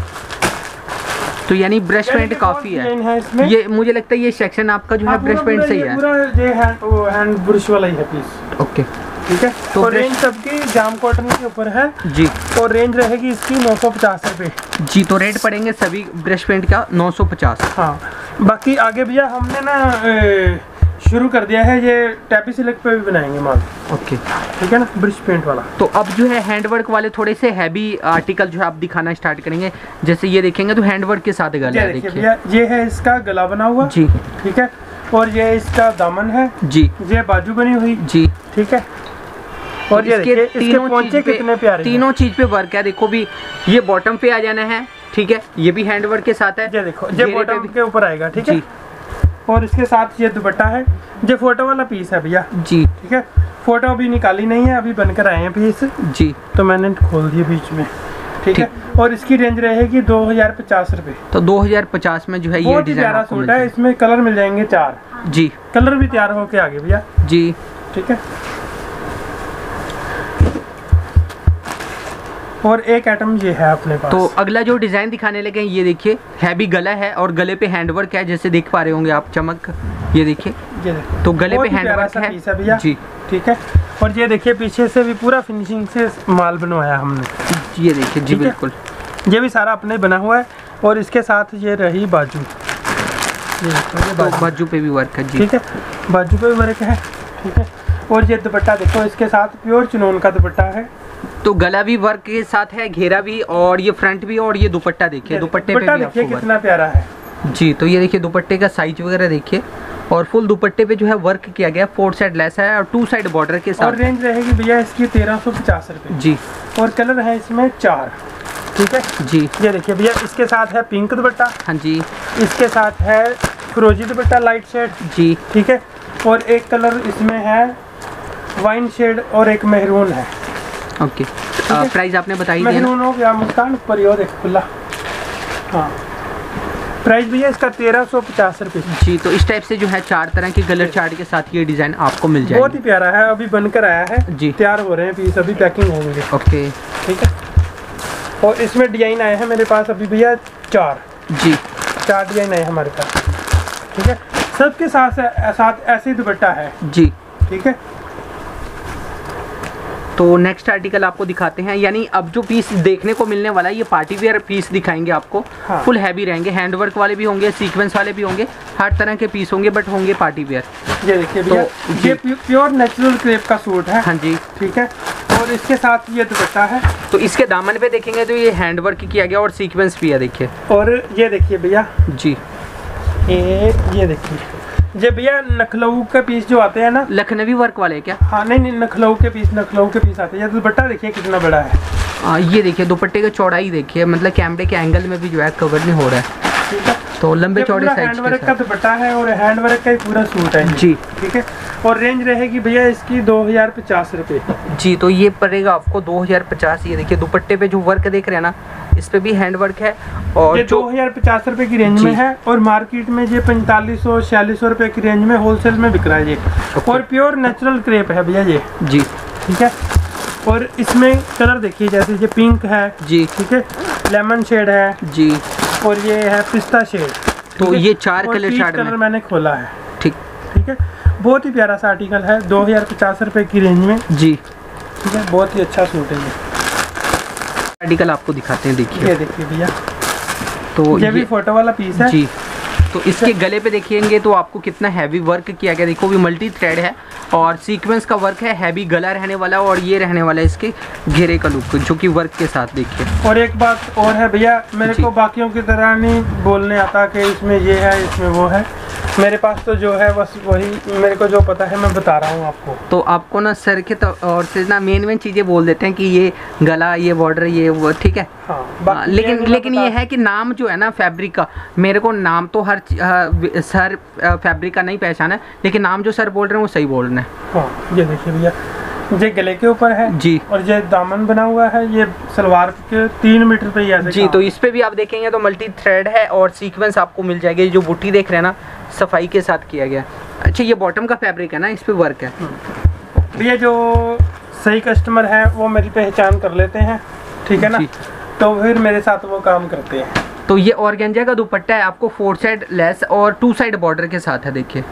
तो यानी ब्रश पेंट काफी है इसमें। ये मुझे लगता है ये सेक्शन आपका जो है ब्रश पेंट से ही है। पूरा ये हैंड ब्रश वाला ही है पीस। ओके, ठीक है, तो रेंज सबकी जाम कॉटन के ऊपर है जी, और रेंज रहेगी इसकी 950 रुपये जी। तो रेट पड़ेंगे सभी ब्रश पेंट का 950। हाँ, बाकी आगे भैया हमने ना शुरू कर दिया है, ये टैपी सिल्क पे भी बनाएंगे माल। ओके, ठीक है ना, ब्रश पेंट वाला। तो अब जो है हैंडवर्क वाले थोड़े से हैवी आर्टिकल जो है आप दिखाना स्टार्ट करेंगे। जैसे ये देखेंगे तो हैंडवर्क के साथ गला है, देखिए भैया, ये है इसका गला बना हुआ जी, ठीक है, और ये इसका दामन है जी, ये बाजू बनी हुई जी, ठीक है, और ये देखिए इसके पोंचे कितने प्यारे, तीनों चीज पे वर्क है। देखो भी, ये बॉटम पे आ जाना है, ठीक है, ये भी हैंडवर्क के साथ है। ये देखो, ये बॉटम के ऊपर आएगा, ठीक है, और इसके साथ ये दुपट्टा है। ये फोटो वाला पीस है भैया जी, ठीक है, फोटो अभी निकाली नहीं है, अभी बनकर आए हैं पीस जी, तो मैंने खोल दिए बीच में। ठीक है, और इसकी रेंज रहेगी 2050 रुपये। तो 2050 में जो है ये डिजाइन प्यारा सूट है। इसमें कलर मिल जाएंगे 4 जी, कलर भी तैयार होके आगे भैया जी, ठीक है। और एक आइटम ये है अपने पास। तो अगला जो डिजाइन दिखाने लगे ये देखिए, हैवी गला है और गले पे हैंडवर्क है, जैसे देख पा रहे होंगे आप चमक। ये देखिए, तो गले पे हैंडवर्क है भैया जी, ठीक है, और ये देखिए पीछे से भी पूरा फिनिशिंग से माल बनवाया हमने। ये देखिए जी बिल्कुल, ये भी सारा अपने बना हुआ है, और इसके साथ ये रही बाजू, ये बाजू पे भी वर्क है जी, ठीक है, बाजू पे भी वर्क है, ठीक है, और ये दुपट्टा देखो, इसके साथ प्योर चिनोन का दुपट्टा है। तो गला भी वर्क के साथ है, घेरा भी, और ये फ्रंट भी, और ये दुपट्टा देखिए, दुपट्टे पे भी देखिए कितना प्यारा है जी। तो ये देखिए दुपट्टे का साइज वगैरह देखिए, और फुल दुपट्टे पे जो है वर्क किया गया, 4 साइड लेस है और 2 साइड बॉर्डर के साथ। और रेंज रहेगी भैया इसकी 1350 रुपये जी, और कलर है इसमें 4, ठीक है जी। ये देखिए भैया, इसके साथ है पिंक दुपट्टा, हाँ जी, इसके साथ है फिरोजी दुपट्टा लाइट शेड जी, ठीक है, और एक कलर इसमें है वाइन शेड और एक मेहरून है। ओके, प्राइस आपने बताई दिया, मेहरून हो गया, मुस्कान ऊपर ही हो देख खुला। हाँ, प्राइस भैया इसका 1350 रुपये जी। तो इस टाइप से जो है 4 तरह के कलर चार्ट के साथ ये डिजाइन आपको मिल जाएगा। बहुत ही प्यारा है, अभी बनकर आया है जी, तैयार हो रहे हैं पीस, अभी पैकिंग होंगे। ओके, ठीक है, और इसमें डिजाइन आए हैं मेरे पास अभी भैया 4 जी, 4 डिजाइन आए हमारे पास, ठीक है, सबके साथ ऐसे ही दुपट्टा है जी, ठीक है। तो नेक्स्ट आर्टिकल आपको दिखाते हैं, यानी अब जो पीस देखने को मिलने वाला है ये पार्टी वेयर पीस दिखाएंगे आपको। हाँ। फुल हैवी रहेंगे, हैंडवर्क वाले भी होंगे, सीक्वेंस वाले भी होंगे, हर तरह के पीस होंगे, बट होंगे पार्टी वेयर। ये देखिए भैया, तो ये प्योर नेचुरल क्रेप का सूट है, हाँ जी, ठीक है, और इसके साथ ये दुपट्टा है। तो इसके दामन पे देखेंगे तो ये हैंडवर्क किया गया और सीक्वेंस भी है, देखिए। और ये देखिए भैया जी, ये देखिए, ये भैया नखलऊ के पीस जो आते हैं ना, लखनवी वर्क वाले क्या? हाँ, नहीं, नखलऊ के पीस आते हैं। दुपट्टा देखिए कितना बड़ा है। ये देखिए दुपट्टे की चौड़ाई देखिए, मतलब कैमरे के एंगल में भी जो है कवर नहीं हो रहा है, ठीक है, तो लंबे चौड़े साइज हैंडवर्क का दुपट्टा है और हैंडवर्क का ही पूरा सूट है जी, ठीक है, और रेंज रहेगी भैया इसकी 2050 रुपये जी। तो ये पड़ेगा आपको 2050। ये देखिए दुपट्टे पे जो वर्क देख रहे हैं ना, इस पे भी हैंडवर्क है, और ये 2050 रुपये की रेंज में है, और मार्केट में ये 4500-4600 रुपये की रेंज में होलसेल में बिक रहा है ये, और प्योर नेचुरल क्रेप है भैया ये जी, ठीक है, और इसमें कलर देखिए, जैसे ये पिंक है जी, ठीक है, लेमन शेड है जी, और ये है पिस्ता शेड। तो ये 4 कलर चार्ट मैंने खोला है, ठीक है, बहुत ही प्यारा सा आर्टिकल है, 2050 रुपए की रेंज में जी। ठीक है, बहुत ही अच्छा सूट है ये। आर्टिकल आपको दिखाते हैं, देखिए। ये देखिए भैया, तो ये भी फोटो वाला पीस है जी। तो इसके गले पे देखिएंगे तो आपको कितना हैवी वर्क किया गया, देखो भी मल्टी थ्रेड है और सीक्वेंस का वर्क है, हैवी गला रहने वाला और ये रहने वाला है इसके घेरे का लुक जो कि वर्क के साथ, देखिए। और एक बात और है भैया, मेरे को बाकियों की तरह नहीं बोलने आता कि इसमें ये है इसमें वो है, मेरे पास तो जो है बस वही मेरे को जो पता है मैं बता रहा हूँ आपको। तो आपको ना सर के और से ना मेन चीज़ें बोल देते हैं कि ये गला, ये बॉर्डर, ये वो, ठीक है। हाँ, लेकिन ये है कि नाम जो है ना फैब्रिक का, मेरे को नाम तो हर सर फैब्रिक का नहीं पहचाना है, लेकिन नाम जो सर बोल रहे हैं वो सही बोल रहे हैं। हाँ, ये देखिए भैया, ये गले के ऊपर है जी, और ये दामन बना हुआ है, ये सलवार के 3 मीटर पे ऐसे जी। तो इस पे भी आप देखेंगे तो मल्टी थ्रेड है और सीक्वेंस आपको मिल जाएगी, जो बूटी देख रहे हैं ना सफाई के साथ किया गया। अच्छा, ये बॉटम का फैब्रिक है ना, इस पे वर्क है। ये जो सही कस्टमर है वो मेरी पहचान कर लेते हैं, ठीक है ना, तो फिर मेरे साथ वो काम करते हैं। तो ये ऑर्गेंजा का दुपट्टा है, आपको 4 साइड लेस और 2 साइड बॉर्डर के साथ है, देखिए।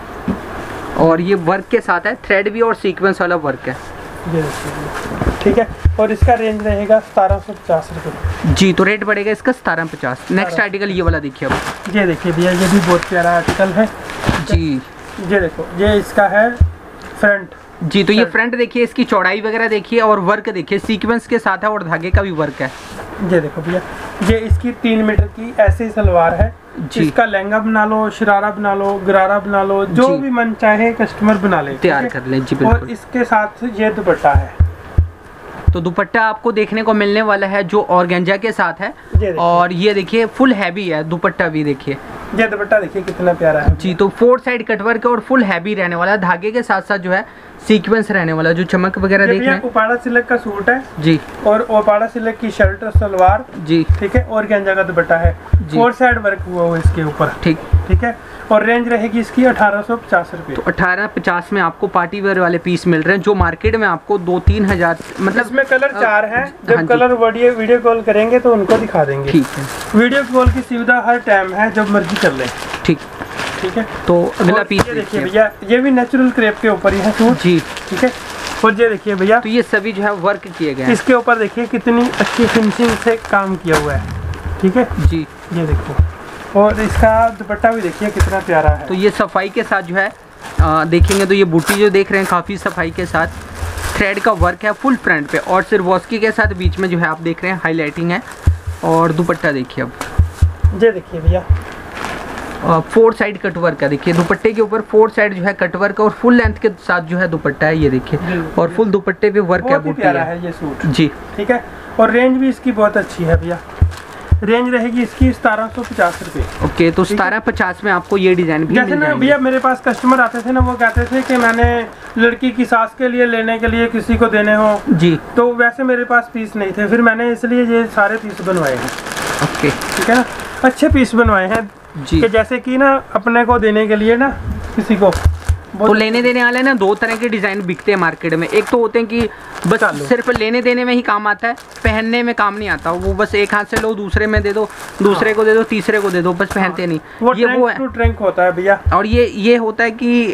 और ये वर्क के साथ है, थ्रेड भी और सीक्वेंस वाला वर्क है, ये देखिए, ठीक है। और इसका रेंज रहेगा 1750 रुपये जी। तो रेट बढ़ेगा इसका 1750। नेक्स्ट आर्टिकल ये वाला देखिए अब। ये देखिए भैया, ये भी बहुत प्यारा आर्टिकल है जी। ये देखो, ये इसका है फ्रंट जी। तो ये फ्रंट देखिए, इसकी चौड़ाई वगैरह देखिए और वर्क देखिए, सीक्वेंस के साथ है और धागे का भी वर्क है। ये देखो भैया, ये इसकी 3 मीटर की ऐसी सलवार है जी। इसका लहंगा बना लो, शरारा बना लो, गरारा बना लो, जो भी मन चाहे कस्टमर बना ले, तैयार कर ले जी। और इसके साथ ये दुपट्टा है, तो दुपट्टा आपको देखने को मिलने वाला है जो ऑर्गेंजा के साथ है। और ये देखिए फुल हैवी है दुपट्टा भी, देखिए ये दुपट्टा देखिए कितना प्यारा है जी। तो 4 साइड कटवर्क और फुल हैवी रहने वाला है, धागे के साथ साथ जो है सीक्वेंस रहने वाला, जो चमक वगैरह देख रहे हैं। ओपाड़ा सिल्क का सूट है जी, और ओपाड़ा सिल्क की शर्ट और सलवार जी, ठीक है, और गेंजा का दुपट्टा है, 4 साइड वर्क हुआ हुआ इसके ऊपर, ठीक है। और रेंज रहेगी इसकी 1850 रुपये। तो 1850 में आपको पार्टी वेयर वाले पीस मिल रहे हैं, जो मार्केट में आपको 2-3 हजार, मतलब इसमें कलर 4 है। जब कलर वीडियो कॉल करेंगे तो उनको दिखा देंगे, ठीक है। वीडियो कॉल की सुविधा हर टाइम है, जब मर्जी कर लें, ठीक है। तो अगला पीस देखिए भैया, ये भी नेचुरल क्रेप के ऊपर ही है सूट जी, ठीक है। और ये देखिए भैया, तो ये सभी जो है वर्क किए गए हैं, इसके ऊपर देखिए कितनी अच्छी फिनिशिंग से काम किया हुआ है, ठीक है जी। ये देखो, और इसका दुपट्टा भी देखिए कितना प्यारा है। तो ये सफाई के साथ जो है देखेंगे तो ये बूटी जो देख रहे हैं काफ़ी सफाई के साथ, थ्रेड का वर्क है फुल फ्रंट पे और सिर्वॉस्की के साथ बीच में जो है आप देख रहे हैं हाईलाइटिंग है। और दुपट्टा देखिए अब, ये देखिए भैया 4 साइड कटवर्क है, देखिए दुपट्टे के ऊपर 4 साइड जो है कटवर्क और फुल लेंथ के साथ जो है दुपट्टा है, ये देखिए। और फुल दुपट्टे पे वर्क है, बूटी है ये सूट जी, ठीक है। और रेंज भी इसकी बहुत अच्छी है भैया, रेंज रहेगी इसकी 1750 रुपये। ओके, तो 1750 में आपको ये डिजाइन भी जैसे ना भैया मेरे पास कस्टमर आते थे ना, वो कहते थे कि मैंने लड़की की सास के लिए लेने के लिए किसी को देने हो जी, तो वैसे मेरे पास पीस नहीं थे, फिर मैंने इसलिए ये सारे पीस बनवाए हैं। ओके, ठीक है ना, अच्छे पीस बनवाए हैं जी, कि जैसे कि ना अपने को देने के लिए ना किसी को। तो लेने देने वाले ना 2 तरह के डिजाइन बिकते हैं मार्केट में, एक तो होते हैं कि बस सिर्फ लेने देने में ही काम आता है, पहनने में काम नहीं आता, वो बस एक हाथ से लो, दूसरे में दे दो, दूसरे को दे दो, तीसरे को दे दो, बस पहनते नहीं। ये वो है, ट्रैंक होता है भैया। और ये होता है कि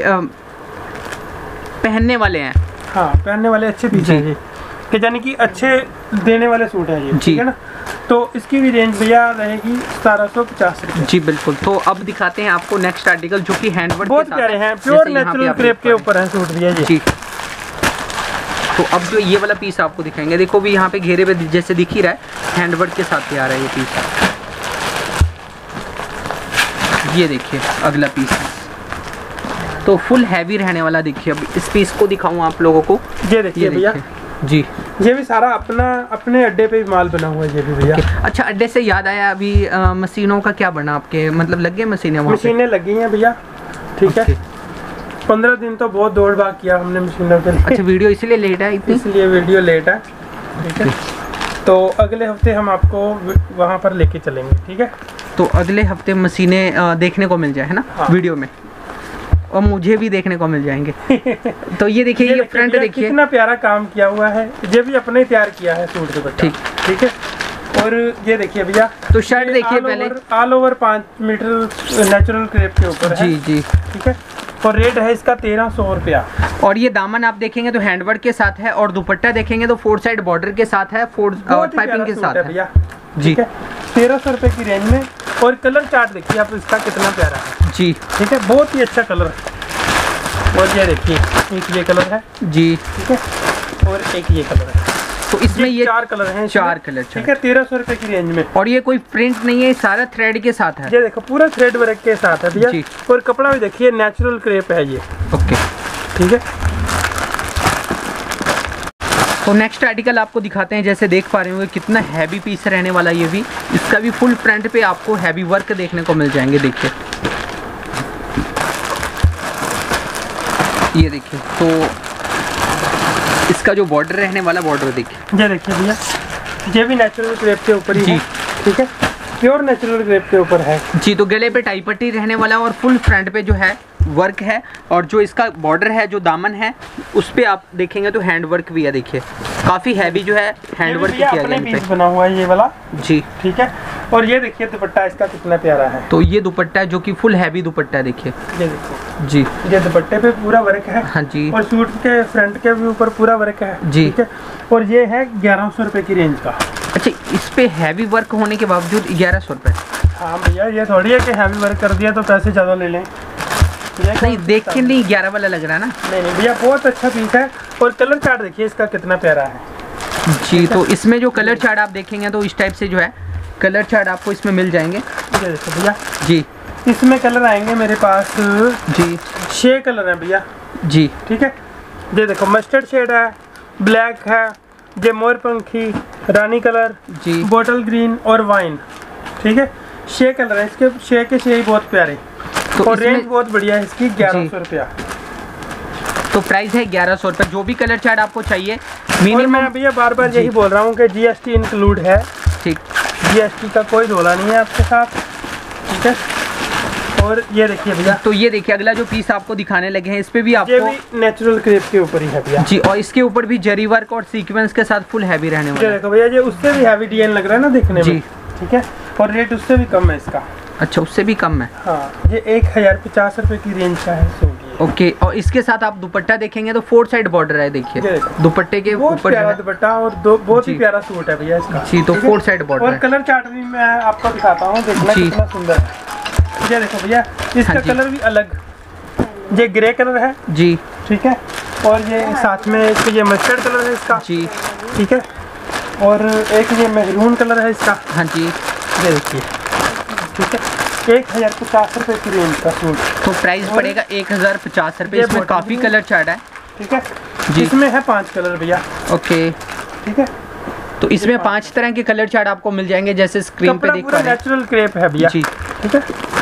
पहनने वाले हैं, हाँ पहनने वाले अच्छे पीस हैं ये, कि यानी कि अच्छे देने वाले सूट है ये, ठीक है ना। तो इसकी भी रेंज भैया रहेगी 1750 रुपये जी, बिल्कुल। तो अब दिखाते हैं आपको नेक्स्ट आर्टिकल जो कि हैंडवर्क बहुत प्यारे हैं, प्योर नेचुरल क्रेप के ऊपर है सूट भैया जी। तो अब जो ये वाला पीस आपको दिखाएंगे, देखो भी यहाँ पे घेरे पे जैसे दिख ही रहा है, हैंडवर्क के साथ तैयार है ये पीस। ये देखिए अगला पीस, तो फुल हैवी रहने वाला, देखिए अब इस पीस को दिखाऊं आप लोगों को। ये देखिए भैया जी, ये भी सारा अपने अड्डे पे माल बना हुआ है ये भी भैया। अच्छा, अड्डे से याद आया, अभी मशीनों का क्या बना आपके, मतलब लग गए मशीनें? मशीनें लगी हैं भैया, ठीक है। 15 दिन तो बहुत दौड़ भाग किया हमने मशीनों के लिए। अच्छा, वीडियो इसलिए लेट है इतनी? इसलिए वीडियो लेट है, ठीक है। तो अगले हफ्ते हम आपको वहाँ पर लेके चलेंगे, ठीक है। तो अगले हफ्ते मशीनें देखने को मिल जाए, है ना, हाँ। वीडियो में, और मुझे भी देखने को मिल जाएंगे। तो ये देखिए, ये फ्रंट देखिए कितना प्यारा काम किया हुआ है, ये भी अपने तैयार किया है सूट दुपट्टा, ठीक है। और ये देखिए भैया, तो शर्ट देखिए पहले, all over 5 metre natural crepe के ऊपर है जी जी, ठीक है। और रेट है इसका 1300 रुपया। और ये दामन आप देखेंगे तो हैंडवर्क के साथ है, और दुपट्टा देखेंगे तो 4 साइड बॉर्डर के साथ है, 4 पाइपिंग के साथ है भैया जी। 1300 रुपए की रेंज में। और कलर चार्ट देखिए आप इसका कितना प्यारा है जी। ठीक है, बहुत ही अच्छा कलर है। और ये देखिए एक ये कलर है जी, ठीक है, और एक ये कलर है। तो इसमें ये 4 कलर हैं, 4 कलर ठीक है, 1300 रुपए की रेंज में। और ये कोई प्रिंट नहीं है, सारा थ्रेड के साथ है। ये देखो पूरा थ्रेड वर्क के साथ है भैया। और कपड़ा भी देखिए नेचुरल क्रेप है ये। ओके ठीक है। तो नेक्स्ट आर्टिकल आपको दिखाते हैं। जैसे देख पा रहे होंगे कितना हैवी पीस रहने वाला ये भी। इसका भी फुल फ्रंट पे आपको हैवी वर्क देखने को मिल जाएंगे। देखिए ये देखिए, तो इसका जो बॉर्डर रहने वाला बॉर्डर देखिए, ये देखिए भैया, ये भी नेचुरल क्रेप के ऊपर ही है, ठीक है, प्योर नेचुरल क्रेप के ऊपर है जी। तो गले पे टाई पट्टी रहने वाला और फुल फ्रंट पे जो है वर्क है, और जो इसका बॉर्डर है, जो दामन है, उस पे आप देखेंगे तो हैंड वर्क भी है। देखिए काफी हैवी जो है हैंड वर्क किया गया है, बना हुआ है ये वाला जी, ठीक है। और ये देखिए दुपट्टा इसका कितना प्यारा है। तो ये दुपट्टा है जो कि फुल हैवी दुपट्टा है। देखिए ये देखो जी, ये दुपट्टे पे पूरा वर्क है। हाँ जी। और सूट के फ्रंट के भी ऊपर पूरा वर्क है जी, ठीक है। और ये है 1100 रुपए की रेंज का। अच्छा, इस पे हैवी वर्क होने के बावजूद 1100 रुपए? हाँ भैया, ये थोड़ी है कि हैवी वर्क कर दिया तो पैसे ज़्यादा ले लें। नहीं, देख के नहीं 11 वाला लग रहा है ना। नहीं भैया, बहुत अच्छा पीस है। और कलर चार्ट देखिए इसका कितना प्यारा है जी। तो इसमें जो कलर चार्ट आप देखेंगे तो इस टाइप से जो है कलर चार्ट आपको इसमें मिल जाएंगे। ये देखो भैया जी, इसमें कलर आएंगे मेरे पास जी 6 कलर हैं भैया जी, ठीक है। ये देखो मस्टर्ड शेड है, ब्लैक है, ये मोरपंखी, रानी कलर जी, बोटल ग्रीन और वाइन, ठीक है। 6 कलर है इसके, 6 के 6 ही बहुत प्यारे। तो और रेंज बहुत बढ़िया है इसकी, 1100 रुपया। तो प्राइस है 1100 रुपये। जो भी कलर चार्ट आपको चाहिए मिनिमम। मैं भैया बार बार यही बोल रहा हूँ कि GST इंक्लूड है, ठीक। GST का कोई रोला नहीं है आपके साथ, ठीक है। और ये देखिए भैया, तो ये देखिए अगला जो पीस आपको दिखाने लगे हैं, इस पे भी आपको ये भी नेचुरल क्रेप के ऊपर ही है भैया जी। और इसके ऊपर भी जरी वर्क और सीक्वेंस के साथ फुल हैवी रहने वाला है। देखो भैया, ये उससे भी हैवी डिजाइन लग रहा है ना देखने में, ठीक है। और रेट उससे भी कम है इसका। अच्छा, उससे भी कम है। हाँ, ये 1050 रुपए की रेंज का है सूट। ओके। और इसके साथ आप दुपट्टा देखेंगे तो 4 साइड बॉर्डर है। देखिए दुपट्टे के ऊपर प्यारा दुपट्टा और बहुत ही प्यारा सूट है भैया इसका जी। तो 4 साइड बॉर्डर। और कलर चार्ट भी मैं आपको दिखाता हूँ, देखना कितना सुंदर है। ये देखो भैया, इसका कलर भी अलग, ये ग्रे कलर है जी, ठीक है। और ये साथ में इसका ये मस्टर्ड कलर है इसका जी, ठीक है। और एक ये मेहरून कलर है इसका, हाँ जी। ये देखिए, ठीक है। 1050 रुपए की रेंज का सूट। तो प्राइस पड़ेगा 1050 रुपए। इसमें काफी कलर चार्ट है, ठीक है जी। इसमें है 5 कलर भैया। ओके, ठीक है। तो इसमें 5 तरह के कलर चार्ट आपको मिल जाएंगे, जैसे स्क्रीन पे देख पा रहे हैं। नेचुरल क्रेप है भैया जी, ठीक है।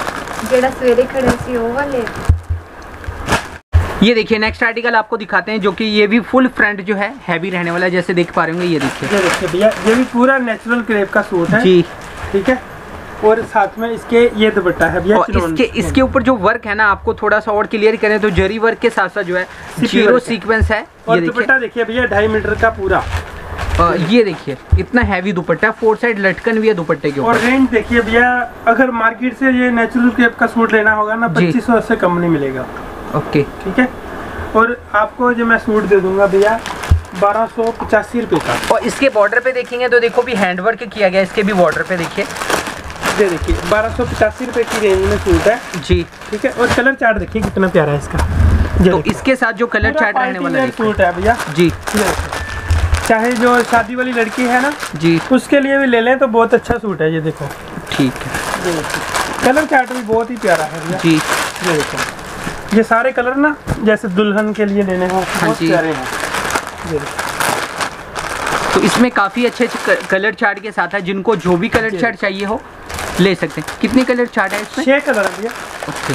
ये देखिए नेक्स्ट आर्टिकल आपको दिखाते हैं, जो कि ये भी फुल फ्रंट जो है हैवी रहने वाला है, जैसे देख पा रहे होंगे। ये देखिए भैया, ये भी पूरा नेचुरल क्रेप का सूट है जी, ठीक है। और साथ में इसके ये दुपट्टा है भैया। और इसके ऊपर जो वर्क है ना, आपको थोड़ा सा और क्लियर करें तो जरी वर्क के साथ साथ जो है जीरो सीक्वेंस है। और दुपट्टा देखिए भैया 2.5 मीटर का पूरा। ये देखिए इतना हैवी दुपट्टा, 4 साइड लटकन भी है दुपट्टे के ऊपर। और रेंज देखिए भैया, अगर मार्केट से ये नेचुरल क्रेप का सूट लेना होगा ना, 2500 से कम नहीं मिलेगा। ओके, ठीक है। और आपको जो मैं सूट दे दूंगा भैया 1285 रुपए का। और इसके बॉर्डर पे देखेंगे तो देखो भी हैंडवर्क किया गया, इसके भी बॉर्डर पे देखिए। ये देखिए 1285 रुपए की रेंज में सूट है जी, ठीक है। और कलर चार्ट देखिए कितना प्यारा है इसका। तो इसके साथ जो कलर चार्ट रहने वाला सूट है भैया जी, चाहे जो शादी वाली लड़की है ना जी, उसके लिए भी ले लें तो बहुत अच्छा सूट है। ये देखो, ठीक है। कलर चार्ट भी बहुत ही प्यारा है भैया जी। ये देखो, ये सारे कलर ना जैसे दुल्हन के लिए लेने हो, बहुत प्यारे हैं। तो इसमें काफ़ी अच्छे कलर चार्ट के साथ है, जिनको जो भी कलर चार्ट चाहिए हो ले सकते हैं। कितने कलर चार्ट है इसमें? 6 कलर है भैया। ओके,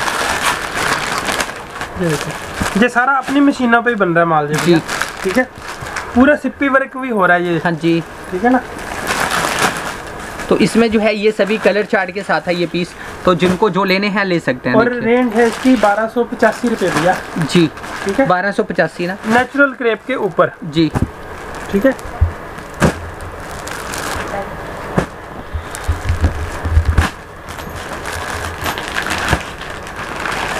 ये देखो, ये सारा अपनी मशीनों पे ही बन रहा है माल जी, ठीक है। पूरा सिप्पी वर्क भी हो रहा है ये, हाँ जी, ठीक है ना। तो इसमें जो है ये सभी कलर चार्ट के साथ है ये पीस, तो जिनको जो लेने हैं ले सकते हैं। और रेंज है इसकी 1285 रुपए भैया जी, ठीक है। 1285 ना, नेचुरल क्रेप के ऊपर जी, ठीक है।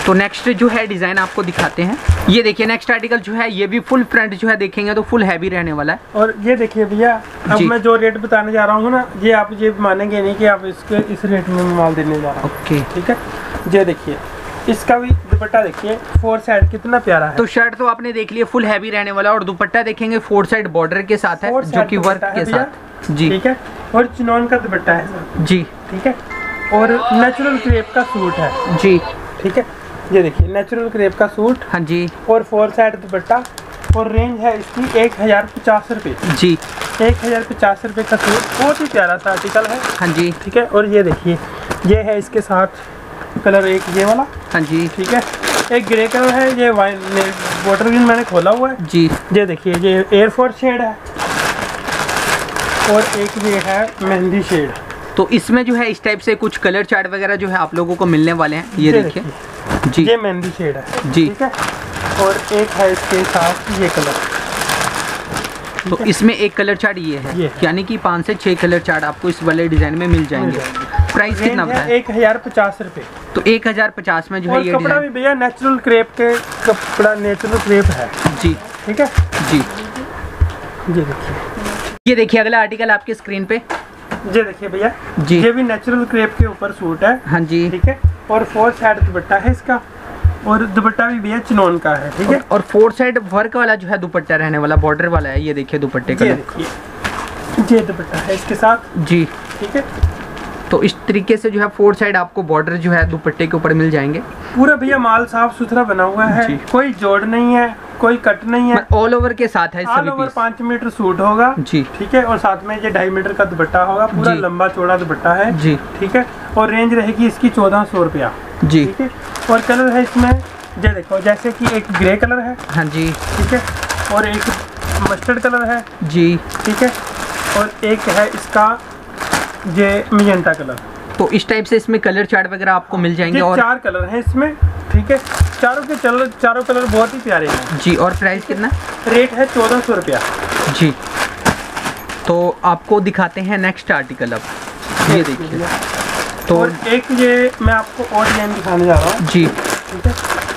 तो नेक्स्ट जो है डिजाइन आपको दिखाते हैं। ये देखिए नेक्स्ट आर्टिकल जो है ये भी फुल फ्रंट जो है देखेंगे तो फुल हैवी रहने वाला है। और ये देखिए भैया, अब मैं जो रेट बताने जा रहा हूँ ना, ये आप ये मानेंगे नहीं कि आप इसके इस रेट में माल देने जा रहा हूँ। ओके ठीक है। ये देखिए इसका भी दुपट्टा देखिए 4 साइड कितना प्यारा है। तो शर्ट तो आपने देख लिया फुल हैवी रहने वाला, और दुपट्टा देखेंगे 4 साइड बॉर्डर के साथ है जो कि वर्क के साथ। जी ठीक है। और चिनॉन का दुपट्टा है जी। ठीक है। और नेचुरल क्रेप का सूट है जी। ठीक है। ये देखिए नेचुरल क्रेप का सूट। हाँ जी। और 4 साइड दुपट्टा। और रेंज है इसकी 1050 रुपये जी। 1050 रुपये का सूट, बहुत ही प्यारा सा आर्टिकल है। हाँ जी। ठीक है। और ये देखिए ये है इसके साथ कलर एक ये वाला। हाँ जी। ठीक है। एक ग्रे कलर है, ये वाइन वाटर ग्रीन मैंने खोला हुआ है जी। ये देखिए ये एयरफोर्स शेड है। और एक ये है मेहंदी शेड। तो इसमें जो है इस टाइप से कुछ कलर चार्ट वगैरह जो है आप लोगों को मिलने वाले हैं। ये देखिए जी, ये मेहंदी शेड है जी। ठीक है। और एक है इसके साथ ये कलर। तो इसमें एक कलर चार्ट ये है, यानी कि 5 से 6 कलर चार्ट आपको इस वाले डिजाइन में मिल जाएंगे। प्राइस कितना है? 1050 रुपये। तो 1050 में जो है ये कपड़ा भी भैया नेचुरल क्रेप के कपड़ा, नेचुरल क्रेप है जी। ठीक है जी। ये देखिए अगला आर्टिकल आपके स्क्रीन पे। ये देखिए भैया जी, ये भी नेचुरल क्रेप के ऊपर सूट है। हाँ जी। ठीक है। और 4 साइड दुपट्टा है इसका। और दुपट्टा भी भैया चिनोन का है। ठीक है। और 4 साइड वर्क वाला जो है दुपट्टा रहने वाला, बॉर्डर वाला है। ये देखिए दुपट्टे का ये दुपट्टा है इसके साथ जी। ठीक है। तो इस तरीके से जो है 4 साइड आपको बॉर्डर जो है दुपट्टे के ऊपर मिल जाएंगे। पूरा भैया माल साफ सुथरा बना हुआ है, कोई जोड़ नहीं है, कोई कट नहीं है, ऑल ओवर के साथ है। ऑल ओवर 5 मीटर सूट होगा जी। ठीक है। और साथ में ये 2.5 मीटर का दुपट्टा होगा, पूरा लंबा चौड़ा दुपट्टा है जी। ठीक है। और रेंज रहेगी इसकी 1400 रुपया जी। ठीक है। और कलर है इसमें ये देखो, जैसे कि एक ग्रे कलर है हाँ जी। ठीक है। और एक मस्टर्ड कलर है जी। ठीक है। और एक है इसका ये मैजेंटा कलर। तो इस टाइप से इसमें कलर चार्ट वगैरह आपको मिल जाएंगे। और 4 कलर हैं इसमें। ठीक है। चारों कलर बहुत ही प्यारे हैं जी। और प्राइस कितना? रेट है 1400 रुपया जी। तो आपको दिखाते हैं नेक्स्ट आर्टिकल। अब ये देखिए, तो और एक ये मैं आपको और डिजाइन दिखाने जा रहा हूँ जी। ठीक है।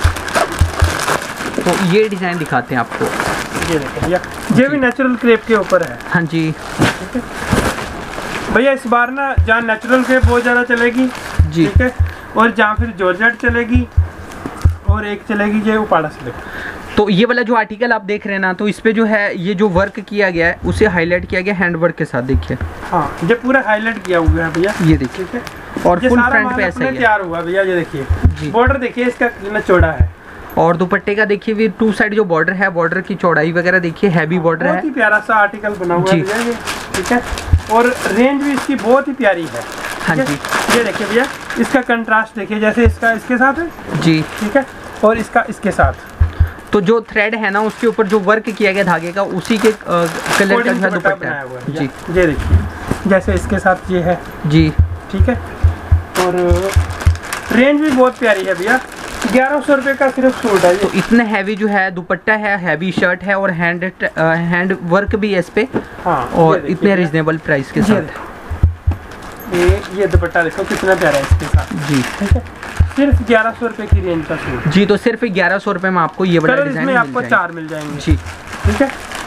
तो ये डिजाइन दिखाते हैं आपको। ये देखिए भैया, ये भी नेचुरल क्रेप के ऊपर है। हाँ जी। ठीक है भैया, इस बार ना जहाँ नेचुरल क्रेप बहुत ज़्यादा चलेगी जी। ठीक है। और जहाँ फिर जॉर्जेट चलेगी, और एक चलेगी ये उपाड़ा सिल्क। तो ये वाला जो आर्टिकल आप देख रहे हैं ना, तो इस पे जो है ये जो वर्क किया गया है उसे हाईलाइट किया गया हैंड वर्क के साथ। देखिए हाँ, ये पूरा हाईलाइट किया हुआ है भैया। ये देखिए। ठीक है। और फुल फ्रंट पे ऐसा ही तैयार हुआ भैया। ये देखिए बॉर्डर देखिए इसका कितना चौड़ा है। और दुपट्टे का देखिए भी 2 साइड जो बॉर्डर है, बॉर्डर की चौड़ाई वगैरह देखिए हैवी बॉर्डर है। बहुत ही प्यारा सा आर्टिकल बना हुआ है भैया ये। ठीक है। और रेंज भी इसकी बहुत ही प्यारी है। हाँ जी। ये देखिए भैया, इसका कंट्रास्ट देखिए, जैसे इसका इसके साथ है जी। ठीक है। और इसका इसके साथ। तो जो थ्रेड है ना उसके ऊपर जो वर्क किया गया धागे का, उसी के कलर का जो दुपट्टा है जी। ये देखिए जैसे इसके साथ ये है जी। ठीक है। और रेंज भी बहुत प्यारी है भैया, 1100 रुपये का सिर्फ सूट है ये। तो इतने हैवी जो है दुपट्टा है, हैवी शर्ट है, और हैंड वर्क भी है इस पे। हाँ। और इतने रिजनेबल प्राइस के साथ। ये दुपट्टा देखो कितना प्यारा है इसके साथ जी। ठीक है। सिर्फ 1100 रुपये की रेंज का सूट जी। तो सिर्फ 1100 रुपये में आपको ये वाला डिजाइन में आपको 4 मिल जाएंगे जी। ठीक है।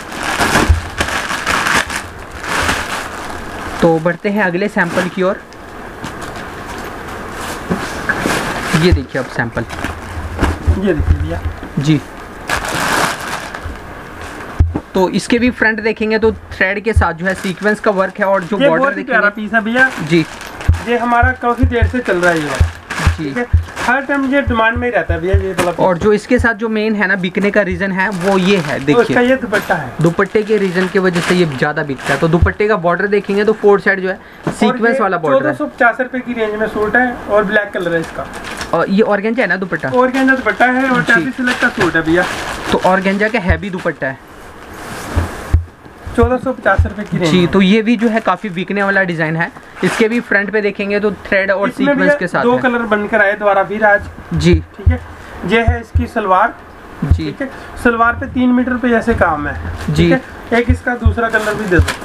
तो बढ़ते हैं अगले सैंपल की ओर। ये देखिए अब सैंपल, ये देखिए भैया जी। तो इसके भी फ्रंट देखेंगे तो थ्रेड के साथ जो है सीक्वेंस का वर्क है, और जो बॉर्डर देखेंगे प्यारा पीस है भैया जी। ये हमारा काफी देर से चल रहा है ये जी। ठीक है। हर टाइम ये डिमांड में ही रहता है भैया ये वाला। और जो इसके साथ जो मेन है ना बिकने का रीजन है वो ये है, देखिए ये दुपट्टा है। दुपट्टे के रीजन की वजह से ये ज्यादा बिकता है। तो दुपट्टे का बॉर्डर देखेंगे तो 4 साइड जो है सीक्वेंस वाला बॉर्डर है। 1450 रुपए की रेंज में सूट है, और ब्लैक कलर है इसका। और ये ऑर्गेंजा है ना दुपट्टा? ऑर्गेंजा दुपट्टा है, और टैपी सिल्क का सूट है भैया। तो ऑर्गेंजा का हैवी दुपट्टा है, 1450 रुपए की रेंज जी। तो ये भी जो है काफी बिकने वाला डिजाइन है। इसके भी फ्रंट पे देखेंगे तो थ्रेड और सीक्वेंस के साथ 2 कलर बनकर आए दोबारा फिर आज जी। ठीक है। ये है इसकी सलवार जी। ठीक है। सलवार पे 3 मीटर पे जैसे काम है जी। एक इसका दूसरा कलर भी दे दो।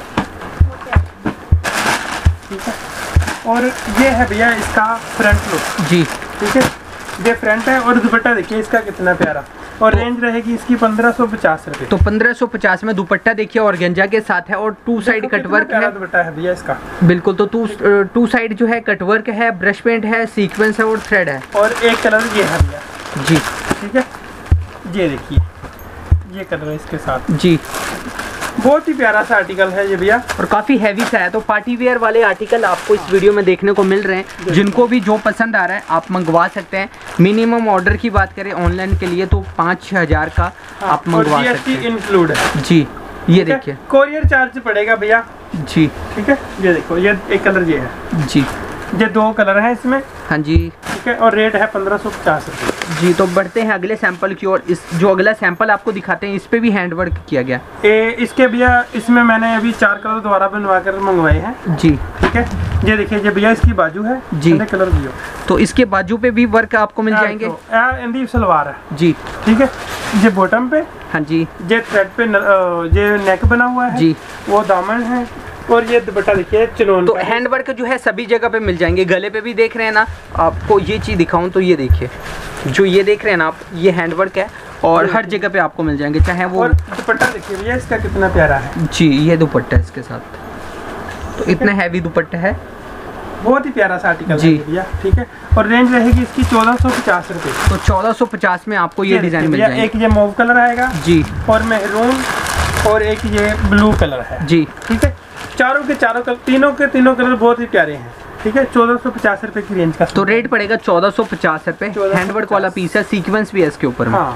ठीक है। और ये है भैया इसका फ्रंट लुक जी। ठीक है। ये फ्रंट है और दुपट्टा देखिए इसका कितना प्यारा, और रेंज रहेगी इसकी 1550 रुपए। तो 1550 में दुपट्टा देखिए ऑर्गेंजा के साथ है और टू साइड कटवर्क है। दुपट्टा है भैया इसका बिल्कुल। तो टू साइड जो है कटवर्क है, ब्रश पेंट है, सीक्वेंस है और थ्रेड है, और एक कलर ये है भैया जी। ठीक है, ये देखिए ये कलर है इसके साथ जी, बहुत ही प्यारा सा आर्टिकल है ये भैया, और काफी हैवी सा है। तो पार्टी वेयर वाले आर्टिकल आपको इस वीडियो में देखने को मिल रहे हैं। जिनको भी जो पसंद आ रहा है आप मंगवा सकते हैं। मिनिमम ऑर्डर की बात करें ऑनलाइन के लिए तो 5000 का आप मंगवा सकते हैं, इंक्लूड है जी। ये देखिए कोरियर चार्ज पड़ेगा भैया जी। ठीक है, ये देखो ये एक कलर ये है जी, ये 2 कलर हैं इसमें। हाँ जी, ठीक है, और रेट है 1550 रुपये जी। तो बढ़ते हैं अगले सैंपल की ओर। इस जो अगला सैंपल आपको दिखाते हैं इस पे भी हैंडवर्क किया गया। इसके भैया इसमें मैंने अभी 4 कलर दोबारा बनवा कर मंगवाए हैं जी। ठीक है, ये देखिए ये भैया इसकी बाजू है जी, कलर भी हो तो इसके बाजू पे भी वर्क आपको मिल जाएंगे। तो सलवार है जी। ठीक है, ये बॉटम पे हाँ जी, ये थ्रेड पे ये नेक बना हुआ है जी, वो दामन है, और ये दुपट्टा देखिए चिनोन। तो हैंडवर्क जो है सभी जगह पे मिल जाएंगे। गले पे भी देख रहे हैं ना, आपको ये चीज़ दिखाऊं तो ये देखिए जो ये देख रहे हैं ना आप, ये हैंडवर्क है और हर जगह पे आपको मिल जाएंगे, चाहे वो। और दुपट्टा देखिए भैया इसका कितना प्यारा है जी, ये दुपट्टा है इसके साथ, तो इतना हैवी दुपट्टा है, बहुत ही प्यारा सा आर्टिकल है भैया। ठीक है, और रेंज रहेगी इसकी 1450 रुपये। तो 1450 में आपको ये डिजाइन मिल जाएगा। एक ये मूव कलर आएगा जी, और मेहरून, और एक ये ब्लू कलर है जी। ठीक है, चारों के कलर, तीनों कलर बहुत ही प्यारे हैं। ठीक है, 1450 रुपए की रेंज का तो रेट पड़ेगा 1450 रुपए। हैंडवर्क वाला पीस है, सीक्वेंस भी है इसके ऊपर में। हाँ।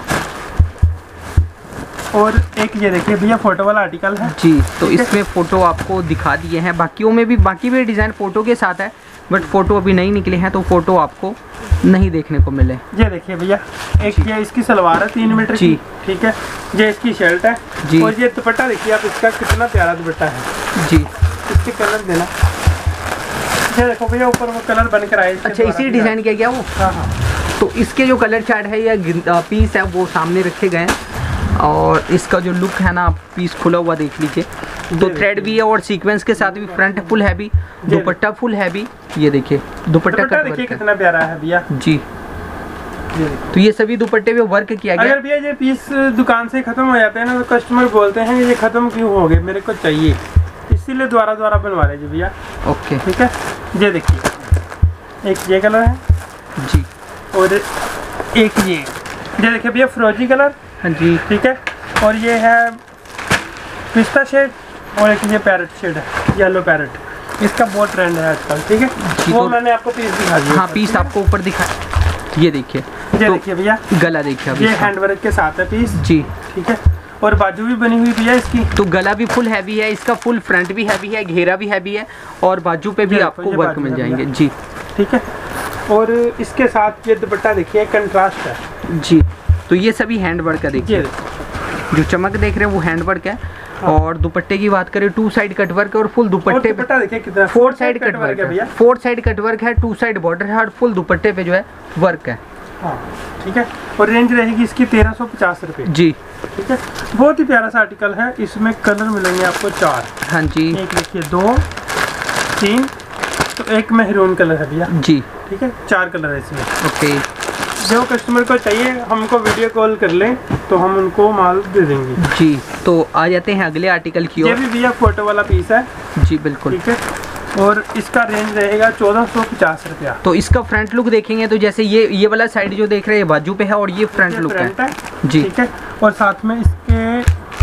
और एक ये देखिए भैया फोटो वाला आर्टिकल है जी, तो इसमें फोटो आपको दिखा दिए हैं। बाकी भी डिजाइन फोटो के साथ है, बट फोटो अभी नहीं निकले हैं तो फोटो आपको नहीं देखने को मिले। ये देखिए भैया, एक ये इसकी सलवार है 3 मीटर की। ठीक है, ये इसकी शर्ट है जी, और ये दुपट्टा देखिए आप इसका कितना प्यारा दुपट्टा है जी। इसके कलर देना, ये देखो भैया ऊपर वो कलर बनकर आए। अच्छा, इसी डिजाइन किया गया वो। हाँ हाँ, तो इसके जो कलर चार्ट है या पीस है वो सामने रखे गए हैं, और इसका जो लुक है ना, पीस खुला हुआ देख लीजिए। तो थ्रेड भी है और सीक्वेंस के साथ भी, front full heavy, dupatta full heavy. ये देखिए दुपट्टा देखिए कितना प्यारा है भैया जी। तो ये सभी दुपट्टे पे वर्क किया गया। अगर भैया ये पीस दुकान से खत्म हो जाते हैं ना, तो कस्टमर बोलते हैं ये खत्म क्यों हो गए, मेरे को चाहिए, इसीलिए दोबारा बनवा रहे भैया। ओके, ठीक है, ये देखिए एक ये कलर है जी, और एक ये देखिए भैया फिरोजी कलर। हाँ जी, ठीक है, और ये है पिस्ता शेड, और एक ये पैरेट शेड है, येलो पैरेट। इसका बहुत ट्रेंड है आजकल। ठीक है, वो तो मैंने आपको पीस दिखा दिया। हाँ, पीस आपको ऊपर दिखा, ये देखिए, ये देखिए भैया गला देखिए, ये हैंडवर्क के साथ है पीस जी। ठीक है, और बाजू भी बनी हुई भैया इसकी। तो गला भी फुल हैवी है, इसका फुल फ्रंट भी हैवी है, घेरा भी हैवी है, और बाजू पे भी आपको वर्क मिल जाएंगे जी। ठीक है, और इसके साथ ये दुपट्टा देखिए कंट्रास्ट है जी। तो ये सभी हैंडवर्क का देखिए, जो चमक देख रहे हैं वो हैंडवर्क है। हाँ। और दुपट्टे की बात करें, 2 साइड कटवर्क है और फुल दुपट्टे पे देखिए कितना 4 साइड कटवर्क है भैया। 4 साइड कटवर्क है, 2 साइड बॉर्डर है, और फुल दुपट्टे पे जो है वर्क है। हाँ, ठीक है, और रेंज रहेगी इसकी 1350 रुपये जी। ठीक है, बहुत ही प्यारा सा आर्टिकल है। इसमें कलर मिलेंगे आपको 4। हाँ जी, एक देखिए 2 3, तो एक मेहरून कलर है भैया जी। ठीक है, 4 कलर है इसमें। ओके, जो कस्टमर को चाहिए हमको वीडियो कॉल कर लें तो हम उनको माल दे देंगे जी। तो आ जाते हैं अगले आर्टिकल की ओर। ये भी भैया फोटो वाला पीस है जी, बिल्कुल। ठीक है, और इसका रेंज रहेगा 1450 रुपया। तो इसका फ्रंट लुक देखेंगे तो जैसे ये वाला साइड जो देख रहे हैं बाजू पे है, और ये फ्रंट लुक है जी। ठीक है, और साथ में इसके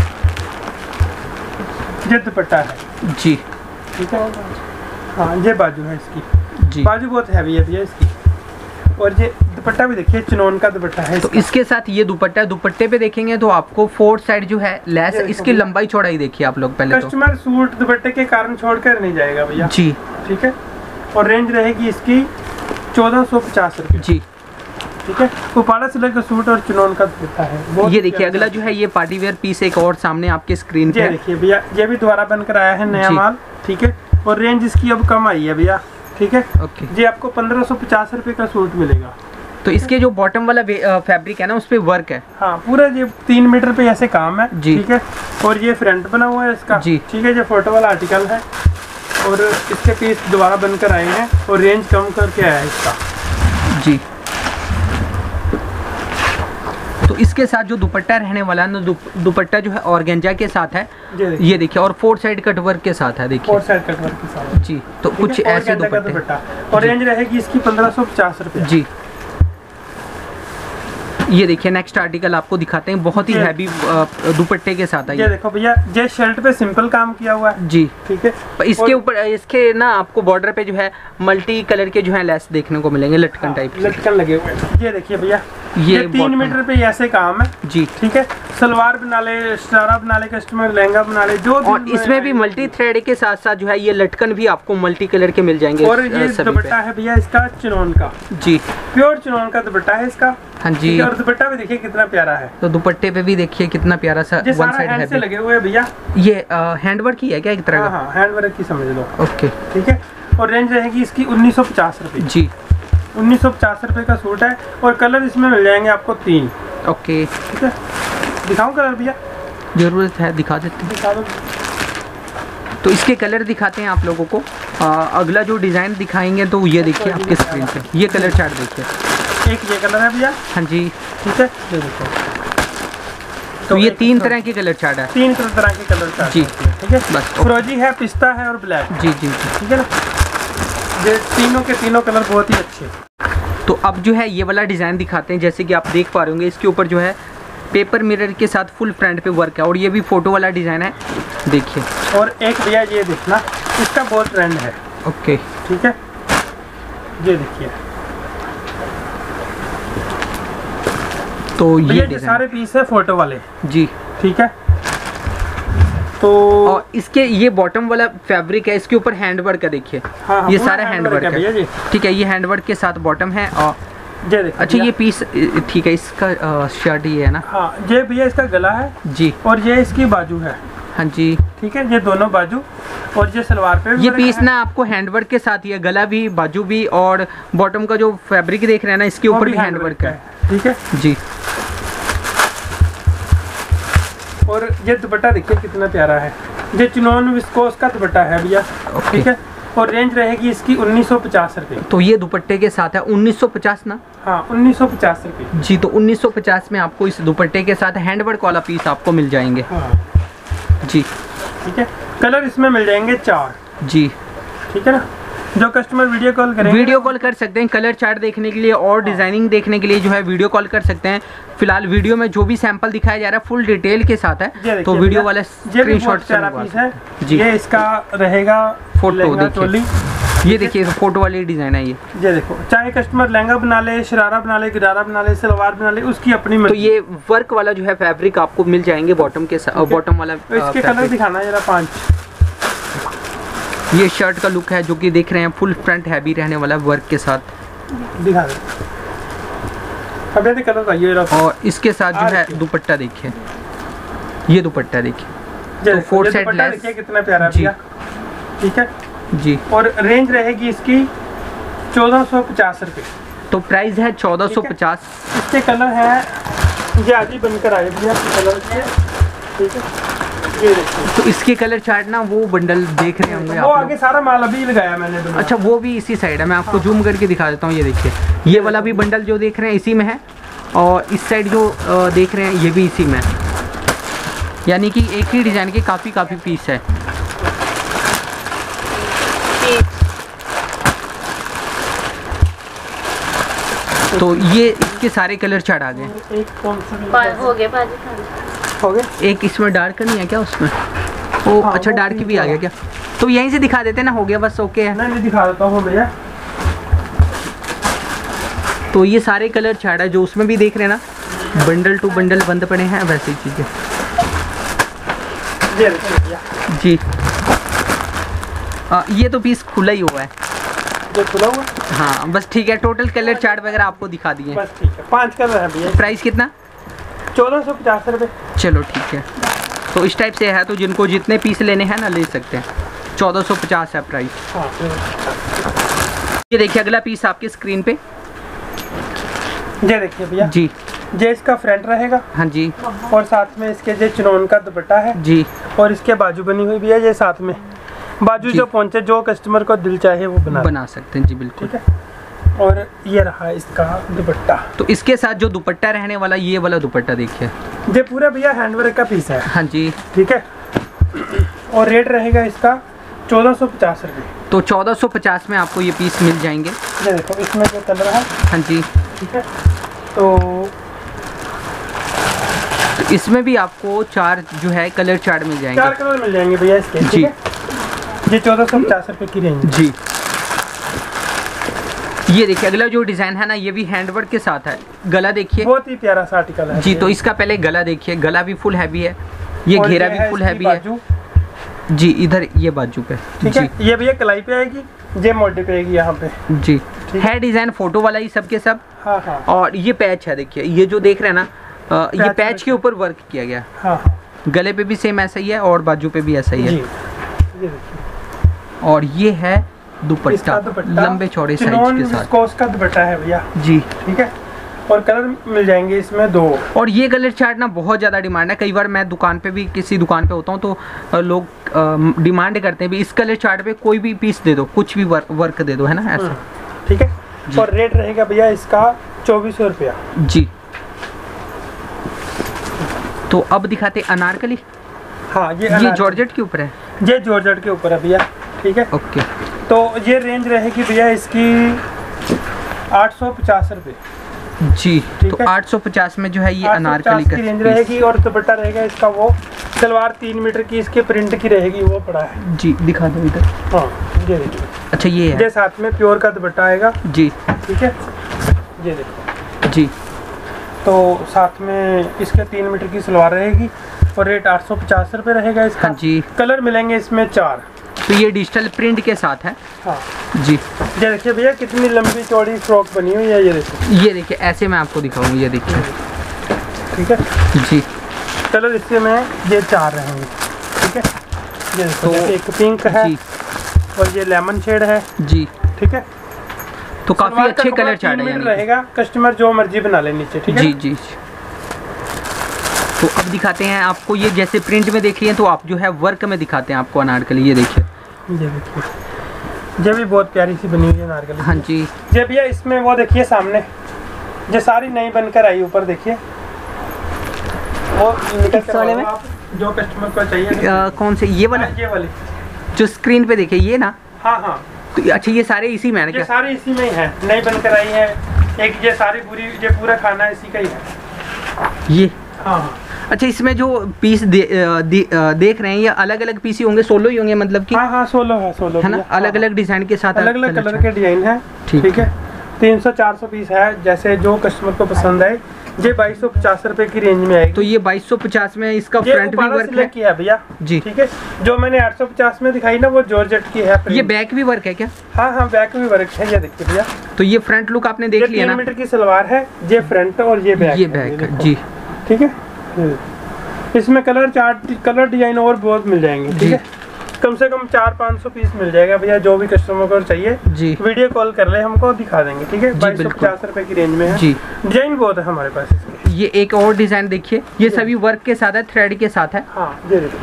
ये दुपट्टा है जी। ठीक है, हाँ, ये बाजू है इसकी जी। बाजू बहुत हैवी है भैया इसकी, और ये दुपट्टा भी देखिए चिनोन का दुपट्टा है। तो इसके साथ ये दुपट्टा, दुपट्टे पे देखेंगे तो आपको 4 साइड जो है लेस, इसकी लंबाई चौड़ाई देखिए आप लोग पहले। कस्टमर सूट दुपट्टे के कारण छोड़कर नहीं जाएगा भैया जी। ठीक है, और रेंज रहेगी इसकी 1450 रुपये जी। ठीक है, उपाड़ा सिल्क का सूट और चिनोन का दुपट्टा है। ये देखिए अगला जो है ये पार्टी वेयर पीस एक और सामने आपके स्क्रीन पे देखिए भैया, ये भी दोबारा बनकर आया है नया माल। ठीक है, और रेंज इसकी अब कम आई है भैया। ठीक है, ओके, ये आपको 1550 रुपये का सूट मिलेगा। तो इसके जो बॉटम वाला फैब्रिक है ना, उस पे वर्क है। हाँ, पूरा ये 3 मीटर पे ऐसे काम है जी। ठीक है, और ये फ्रंट बना हुआ है इसका जी। ठीक है, ये फोटो वाला आर्टिकल है, और इसके पीस दोबारा बनकर आए हैं, और रेंज कम करके आया है इसका जी। तो इसके साथ जो दुपट्टा रहने वाला है ना, दुपट्टा जो है ऑर्गेंजा के साथ है, ये देखिए, और 4 साइड कट वर्क के साथ है, देखिए 4 साइड कट वर्क के साथ जी। तो कुछ ऐसे दुपट्टे, और रेंज रहेगी इसकी 1550 रुपये जी। ये देखिए नेक्स्ट आर्टिकल आपको दिखाते हैं, बहुत ही हैवी दुपट्टे के साथ है। ये देखो भैया, ये शर्ट पे सिंपल काम किया हुआ है जी, ठीक है। इसके ऊपर इसके ना आपको बॉर्डर पे जो है मल्टी कलर के जो है लेस देखने को मिलेंगे, लटकन टाइप लटकन लगे हुए हैं। ये देखिए भैया, ये 3 मीटर पे ऐसे काम है जी, ठीक है। सलवार बना ले, शरारा बना ले कस्टमर, लहंगा बना ले, जो और इसमें भी मल्टी थ्रेड के साथ साथ जो है ये लटकन भी आपको मल्टी कलर के मिल जाएंगे। और ये दुपट्टा है भैया इसका चिनोन का जी, प्योर चिनोन का दुपट्टा है इसका। हाँ जी, और दुपट्टा भी देखिए कितना प्यारा है। तो दुपट्टे पे भी देखिए कितना प्यारा सा वन साइड है, से लगे हुए भैया। ये हैंडवर्क ही है क्या एक तरह का? हाँ, हैंडवर्क की समझ लो। ओके ठीक है। और रेंज रहेगी इसकी 1950 रुपये जी। 1950 रुपये का सूट है, और कलर इसमें मिल जाएंगे आपको 3। ओके ठीक है, दिखाऊं कलर भैया? जरूरत है, दिखा देते हैं। दिखा दो। तो इसके कलर दिखाते हैं आप लोगों को। अगला जो डिज़ाइन दिखाएंगे तो ये देखिए आपके स्क्रीन पे, ये कलर चार्ट देखिए। एक ये कलर है भैया। हाँ जी ठीक है, ये देखो। तो ये 3 तरह के कलर चार्ट है, 3 तरह के कलर चार्ट जी, ठीक है। बस फिरोजी है, पिस्ता है और ब्लैक जी जी, ठीक है ना। ये तीनों के तीनों कलर बहुत ही अच्छे। तो अब जो है ये वाला डिज़ाइन दिखाते हैं। जैसे कि आप देख पा रहे होंगे, इसके ऊपर जो है पेपर मिरर के साथ फुल फ्रंट पे वर्क है, और ये भी फोटो वाला डिज़ाइन है, देखिए। और एक भैया ये देखना, इसका बहुत ट्रेंड है। ओके ठीक है, ये देखिए। तो ये सारे पीस है फोटो वाले जी, ठीक है। तो और इसके ये बॉटम वाला फैब्रिक है, इसके ऊपर हैंडवर्क है, देखिए। हाँ, ये सारा हैंडवर्क है, ठीक है। ये हैंडवर्क के साथ बॉटम है, और अच्छा ये पीस ठीक है, इसका शर्ट ये है ना? हाँ, ये भैया इसका गला है जी, और ये इसकी बाजू है। हाँ जी ठीक है, ये दोनों बाजू, और ये सलवार पे ये पीस ना आपको हैंडवर्क के साथ ही है, गला भी, बाजू भी, और बॉटम का जो फैब्रिक देख रहे हैं ना, इसके ऊपर भी हैंडवर्क है, ठीक है जी। और ये दुपट्टा देखिए कितना प्यारा है, ये चिनोन विस्कोस का दुपट्टा है भैया, ठीक है। और रेंज रहेगी इसकी 1950 रुपये। तो ये दुपट्टे के साथ है 1950 ना? हाँ, 1950 रुपये जी। तो 1950 में आपको इस दुपट्टे के साथ हैंडवर्क वाला पीस आपको मिल जाएंगे। हाँ जी, ठीक है। कलर इसमें मिल जाएंगे 4 जी, ठीक है ना। जो कस्टमर वीडियो कॉल करेंगे, वीडियो कॉल कर सकते हैं कलर चार्ट देखने के लिए, और डिजाइनिंग देखने के लिए जो है वीडियो कॉल कर सकते हैं। फिलहाल वीडियो में जो भी सैंपल दिखाया जा रहा है फुल डिटेल के साथ है, तो वीडियो वाला स्क्रीनशॉट है जी। ये इसका रहेगा फोटो, देखिए ये देखिए फोटो वाली डिजाइन है ये देखो। चाहे कस्टमर लहंगा बना ले, शरारा बना ले, गरारा बना ले, सलवार बना ले, उसकी अपनी मर्जी। तो ये वर्क वाला जो है फैब्रिक आपको मिल जाएंगे बॉटम के साथ, बॉटम वाला। तो इसके कलर दिखाना जरा 5। ये शर्ट का लुक है जो कि देख रहे हैं, फुल फ्रंट हैवी रहने वाला वर्क के साथ, दिखा दे। कलर का ये रहा। और इसके साथ जो है दुपट्टा देखिए, ये दुपट्टा देखिए, तो 4 साइड लेस, कितना प्यारा जी, ठीक है जी। और रेंज रहेगी इसकी 1450 रुपये। तो प्राइस है 1450। इसके कलर है, ये आदि बनकर आए भैया कलर के, ठीक है। ये देखिए, तो इसके कलर चार्ट ना वो बंडल देख रहे होंगे वो आगे सारा माल अभी लगाया मैंने। अच्छा, वो भी इसी साइड है, मैं आपको जूम करके दिखा देता हूँ। ये देखिए, ये वाला भी बंडल जो देख रहे हैं इसी में है, और इस साइड जो देख रहे हैं ये भी इसी में है, यानी कि एक ही डिजाइन के काफ़ी पीस है। तो ये इसके सारे कलर चार्ट आ गए। एक कौन सा हो गया? एक इसमें डार्क नहीं है क्या उसमें? ओ हाँ, अच्छा, डार्क भी आ गया क्या? तो यहीं से दिखा देते ना, हो गया बस, ओके है। नहीं दिखा देता हूँ भैया। तो ये सारे कलर चार्ट है जो उसमें भी देख रहे हैं ना, बंडल टू बंडल बंद पड़े हैं, वैसी चीज़ें जी। ये तो पीस खुला ही हुआ है, जो खुला हुआ। हाँ बस ठीक है, टोटल कलर चार्ट वगैरह आपको दिखा दिए। बस ठीक है, 5 कलर है भैया। प्राइस कितना? 1450 रुपये। चलो ठीक है, तो इस टाइप से है, तो जिनको जितने पीस लेने हैं ना ले सकते हैं। 1450 है प्राइस। हाँ, ये देखिए अगला पीस आपके स्क्रीन पे, ये देखिए भैया जी। ये इसका फ्रंट रहेगा, हाँ जी, और साथ में इसके जो चिनोन का दुपट्टा है जी, और इसके बाजू बनी हुई भी है। ये साथ में बाजू जो पहुंचे, जो कस्टमर को दिल चाहे वो बना सकते हैं जी, बिल्कुल। ठीक है। और ये रहा इसका दुपट्टा। तो इसके साथ जो दुपट्टा रहने वाला, ये वाला दुपट्टा देखिए, ये पूरा भैया हैंडवर्क का पीस है। हाँ जी, ठीक है। और रेट रहेगा इसका 1450 रुपये। तो 1450 में आपको ये पीस मिल जाएंगे। ये देखो इसमें जो कलर है। हाँ जी, ठीक है। तो इसमें भी आपको 4 जो है कलर चार्ट मिल जाएंगे। 4 कलर मिल जाएंगे भैया इसके। ठीक है। ये 1450 रुपये की रेंज जी। ये देखिए अगला जो डिजाइन है ना, ये भी हैंडवर्क के साथ है। गला देखिए, बहुत ही प्यारा सा आर्टिकल है जी। तो इसका पहले गला देखिए, गला भी फुल हैवी है, ये घेरा भी फुल हैवी है जी। इधर ये बाजू पे, ठीक है। ये भैया कलाई पे आएगी, ये मोटे पे आएगी यहाँ पे जी। है डिजाइन फोटो वाला ही सब के सब। हाँ हाँ। और ये पैच है, देखिए ये जो देख रहे हैं ना, ये पैच के ऊपर वर्क किया गया। हाँ हाँ। गले पे भी सेम ऐसा ही है और बाजू पे भी ऐसा ही है। ये देखिए। और ये है दुपट्टा लंबे चौड़े साइज के साथ, विस्कोस का दुपट्टा है भैया जी। ठीक है। और कलर मिल जाएंगे इसमें 2। और ये कलर चार्ट ना बहुत ज़्यादा डिमांड है। कई बार मैं दुकान पे भी, किसी दुकान पे होता हूँ तो लोग डिमांड करते हैं भी इस कलर चार्ट पे कोई भी पीस दे दो, कुछ भी वर्क दे दो, है ना ऐसा। ठीक है। और रेट रहेगा भैया इसका 2400 रुपया जी। तो अब दिखाते अनारकली। हाँ, ये जॉर्जेट के ऊपर है। ये जॉर्जेट के ऊपर है भैया। ठीक है। ओके। तो ये रेंज रहेगी भैया इसकी 850 रुपये जी। तो 850 में जो है ये अनारकली का रेंज रहेगी। और दुपट्टा रहेगा इसका वो सलवार 3 मीटर की इसके प्रिंट की रहेगी, वो पड़ा है जी। दिखा दो इधर। हाँ, ये देखिए। अच्छा ये है, ये साथ में प्योर का दुपट्टा आएगा जी। ठीक है। ये देखो जी। तो साथ में इसके 3 मीटर की सलवार रहेगी और रेट 850 रुपये रहेगा इसका। हाँ जी। कलर मिलेंगे इसमें 4। तो ये डिजिटल प्रिंट के साथ है। हाँ जी। ये देखिए भैया कितनी लंबी चौड़ी फ्रॉक बनी हुई है। ये देखिए, ये देखिए ऐसे मैं आपको दिखाऊंगी, ये देखिए। ठीक है जी। कलर इससे में ये 4 रहेंगे। ठीक है। ये देखो, तो एक पिंक है जी। और ये लेमन शेड है जी। ठीक है। तो काफी अच्छे कलर चार्ट रहेगा, कस्टमर जो मर्जी बना ले नीचे। ठीक है जी जी। तो अब दिखाते हैं आपको, ये जैसे प्रिंट में देख लिए तो आप जो है वर्क में दिखाते हैं आपको अनारकली। ये देखिए, ये देखिए, ये भी बहुत प्यारी सी बनी हुई है अनारकली। हाँ जी। ये भैया इसमें वो देखिए सामने ये सारी नई बनकर आई, ऊपर देखिए वो वाले में जो कस्टमर को चाहिए। कौन से, ये वाला? ये वाली जो स्क्रीन पे देखिए, ये ना। हाँ हाँ। तो अच्छा ये सारे इसी में है क्या? सारे इसी में ही है, नई बनकर आई है। एक ये सारी ये पूरा खाना इसी का ही है ये। हाँ। अच्छा इसमें जो पीस देख रहे हैं ये अलग अलग पीस ही होंगे, 16 ही होंगे मतलब कि? हाँ हाँ 16 है, 16 है ना। अलग अलग डिजाइन के साथ अलग अलग कलर के डिजाइन है। ठीक है। 300-400 पीस है, जैसे जो कस्टमर को पसंद आए। ये 2250 रुपए की रेंज में आएगी। तो ये 2250 में इसका फ्रंट भी वर्क है किया भैया जी। ठीक है। जो मैंने 850 में दिखाई ना वो जॉर्जेट की है। ये बैक भी वर्क है क्या? हाँ हाँ, बैक भी वर्क है। ये देखिए भैया। तो ये फ्रंट लुक आपने देख लिया ना। 3 मीटर की सलवार है, ये फ्रंट और ये बैक। ये बैक जी। ठीक है। इसमें कलर डिजाइन और बहुत मिल जाएंगे। ठीक है। कम से कम 400-500 पीस मिल जाएगा भैया, जो भी कस्टमर को चाहिए जी। वीडियो कॉल कर ले, हमको दिखा देंगे। ठीक है। 2250 रुपए की रेंज में है जी। डिजाइन बहुत है हमारे पास इसके। ये एक और डिजाइन देखिए, ये सभी वर्क के साथ है, थ्रेड के साथ है। हाँ,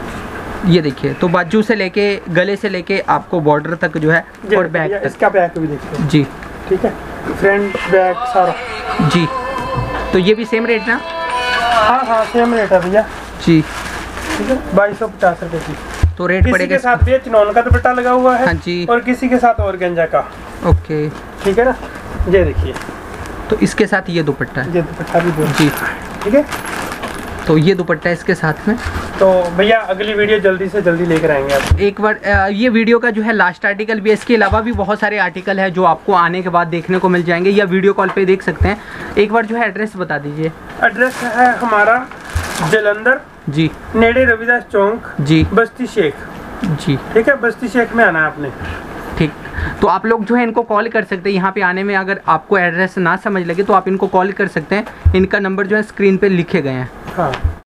ये देखिए। तो बाजू से लेके गले से लेके आपको बॉर्डर तक जो है, और बैक तक। इसका बैक भी देखिए जी। ठीक है। फ्रंट बैक सारा जी। तो ये भी सेम रेट ना? हाँ हाँ सेम रेट है भैया जी। ठीक है। 2250 रुपए की। तो रेट पड़ेगा। के साथ भी चिनोन का दुपट्टा लगा हुआ है। हाँ जी। और किसी के साथ ऑर्गेन्जा का। ओके। ठीक है ना। ये देखिए, तो इसके साथ ये दुपट्टा है। ये दुपट्टा भी जी। ठीक है। तो ये दुपट्टा इसके साथ में। तो भैया अगली वीडियो जल्दी से जल्दी लेकर आएंगे आप। एक बार ये वीडियो का जो है लास्ट आर्टिकल भी है, इसके अलावा भी बहुत सारे आर्टिकल है जो आपको आने के बाद देखने को मिल जाएंगे, या वीडियो कॉल पे देख सकते हैं। एक बार जो है एड्रेस बता दीजिए। एड्रेस है हमारा जलंधर जी, नेड़े रविदास चौक जी, बस्ती शेख जी। ठीक है। बस्ती शेख में आना है आपने। ठीक। तो आप लोग जो है इनको कॉल कर सकते हैं यहाँ पे आने में। अगर आपको एड्रेस ना समझ लगे तो आप इनको कॉल कर सकते हैं। इनका नंबर जो है स्क्रीन पे लिखे गए हैं। हाँ।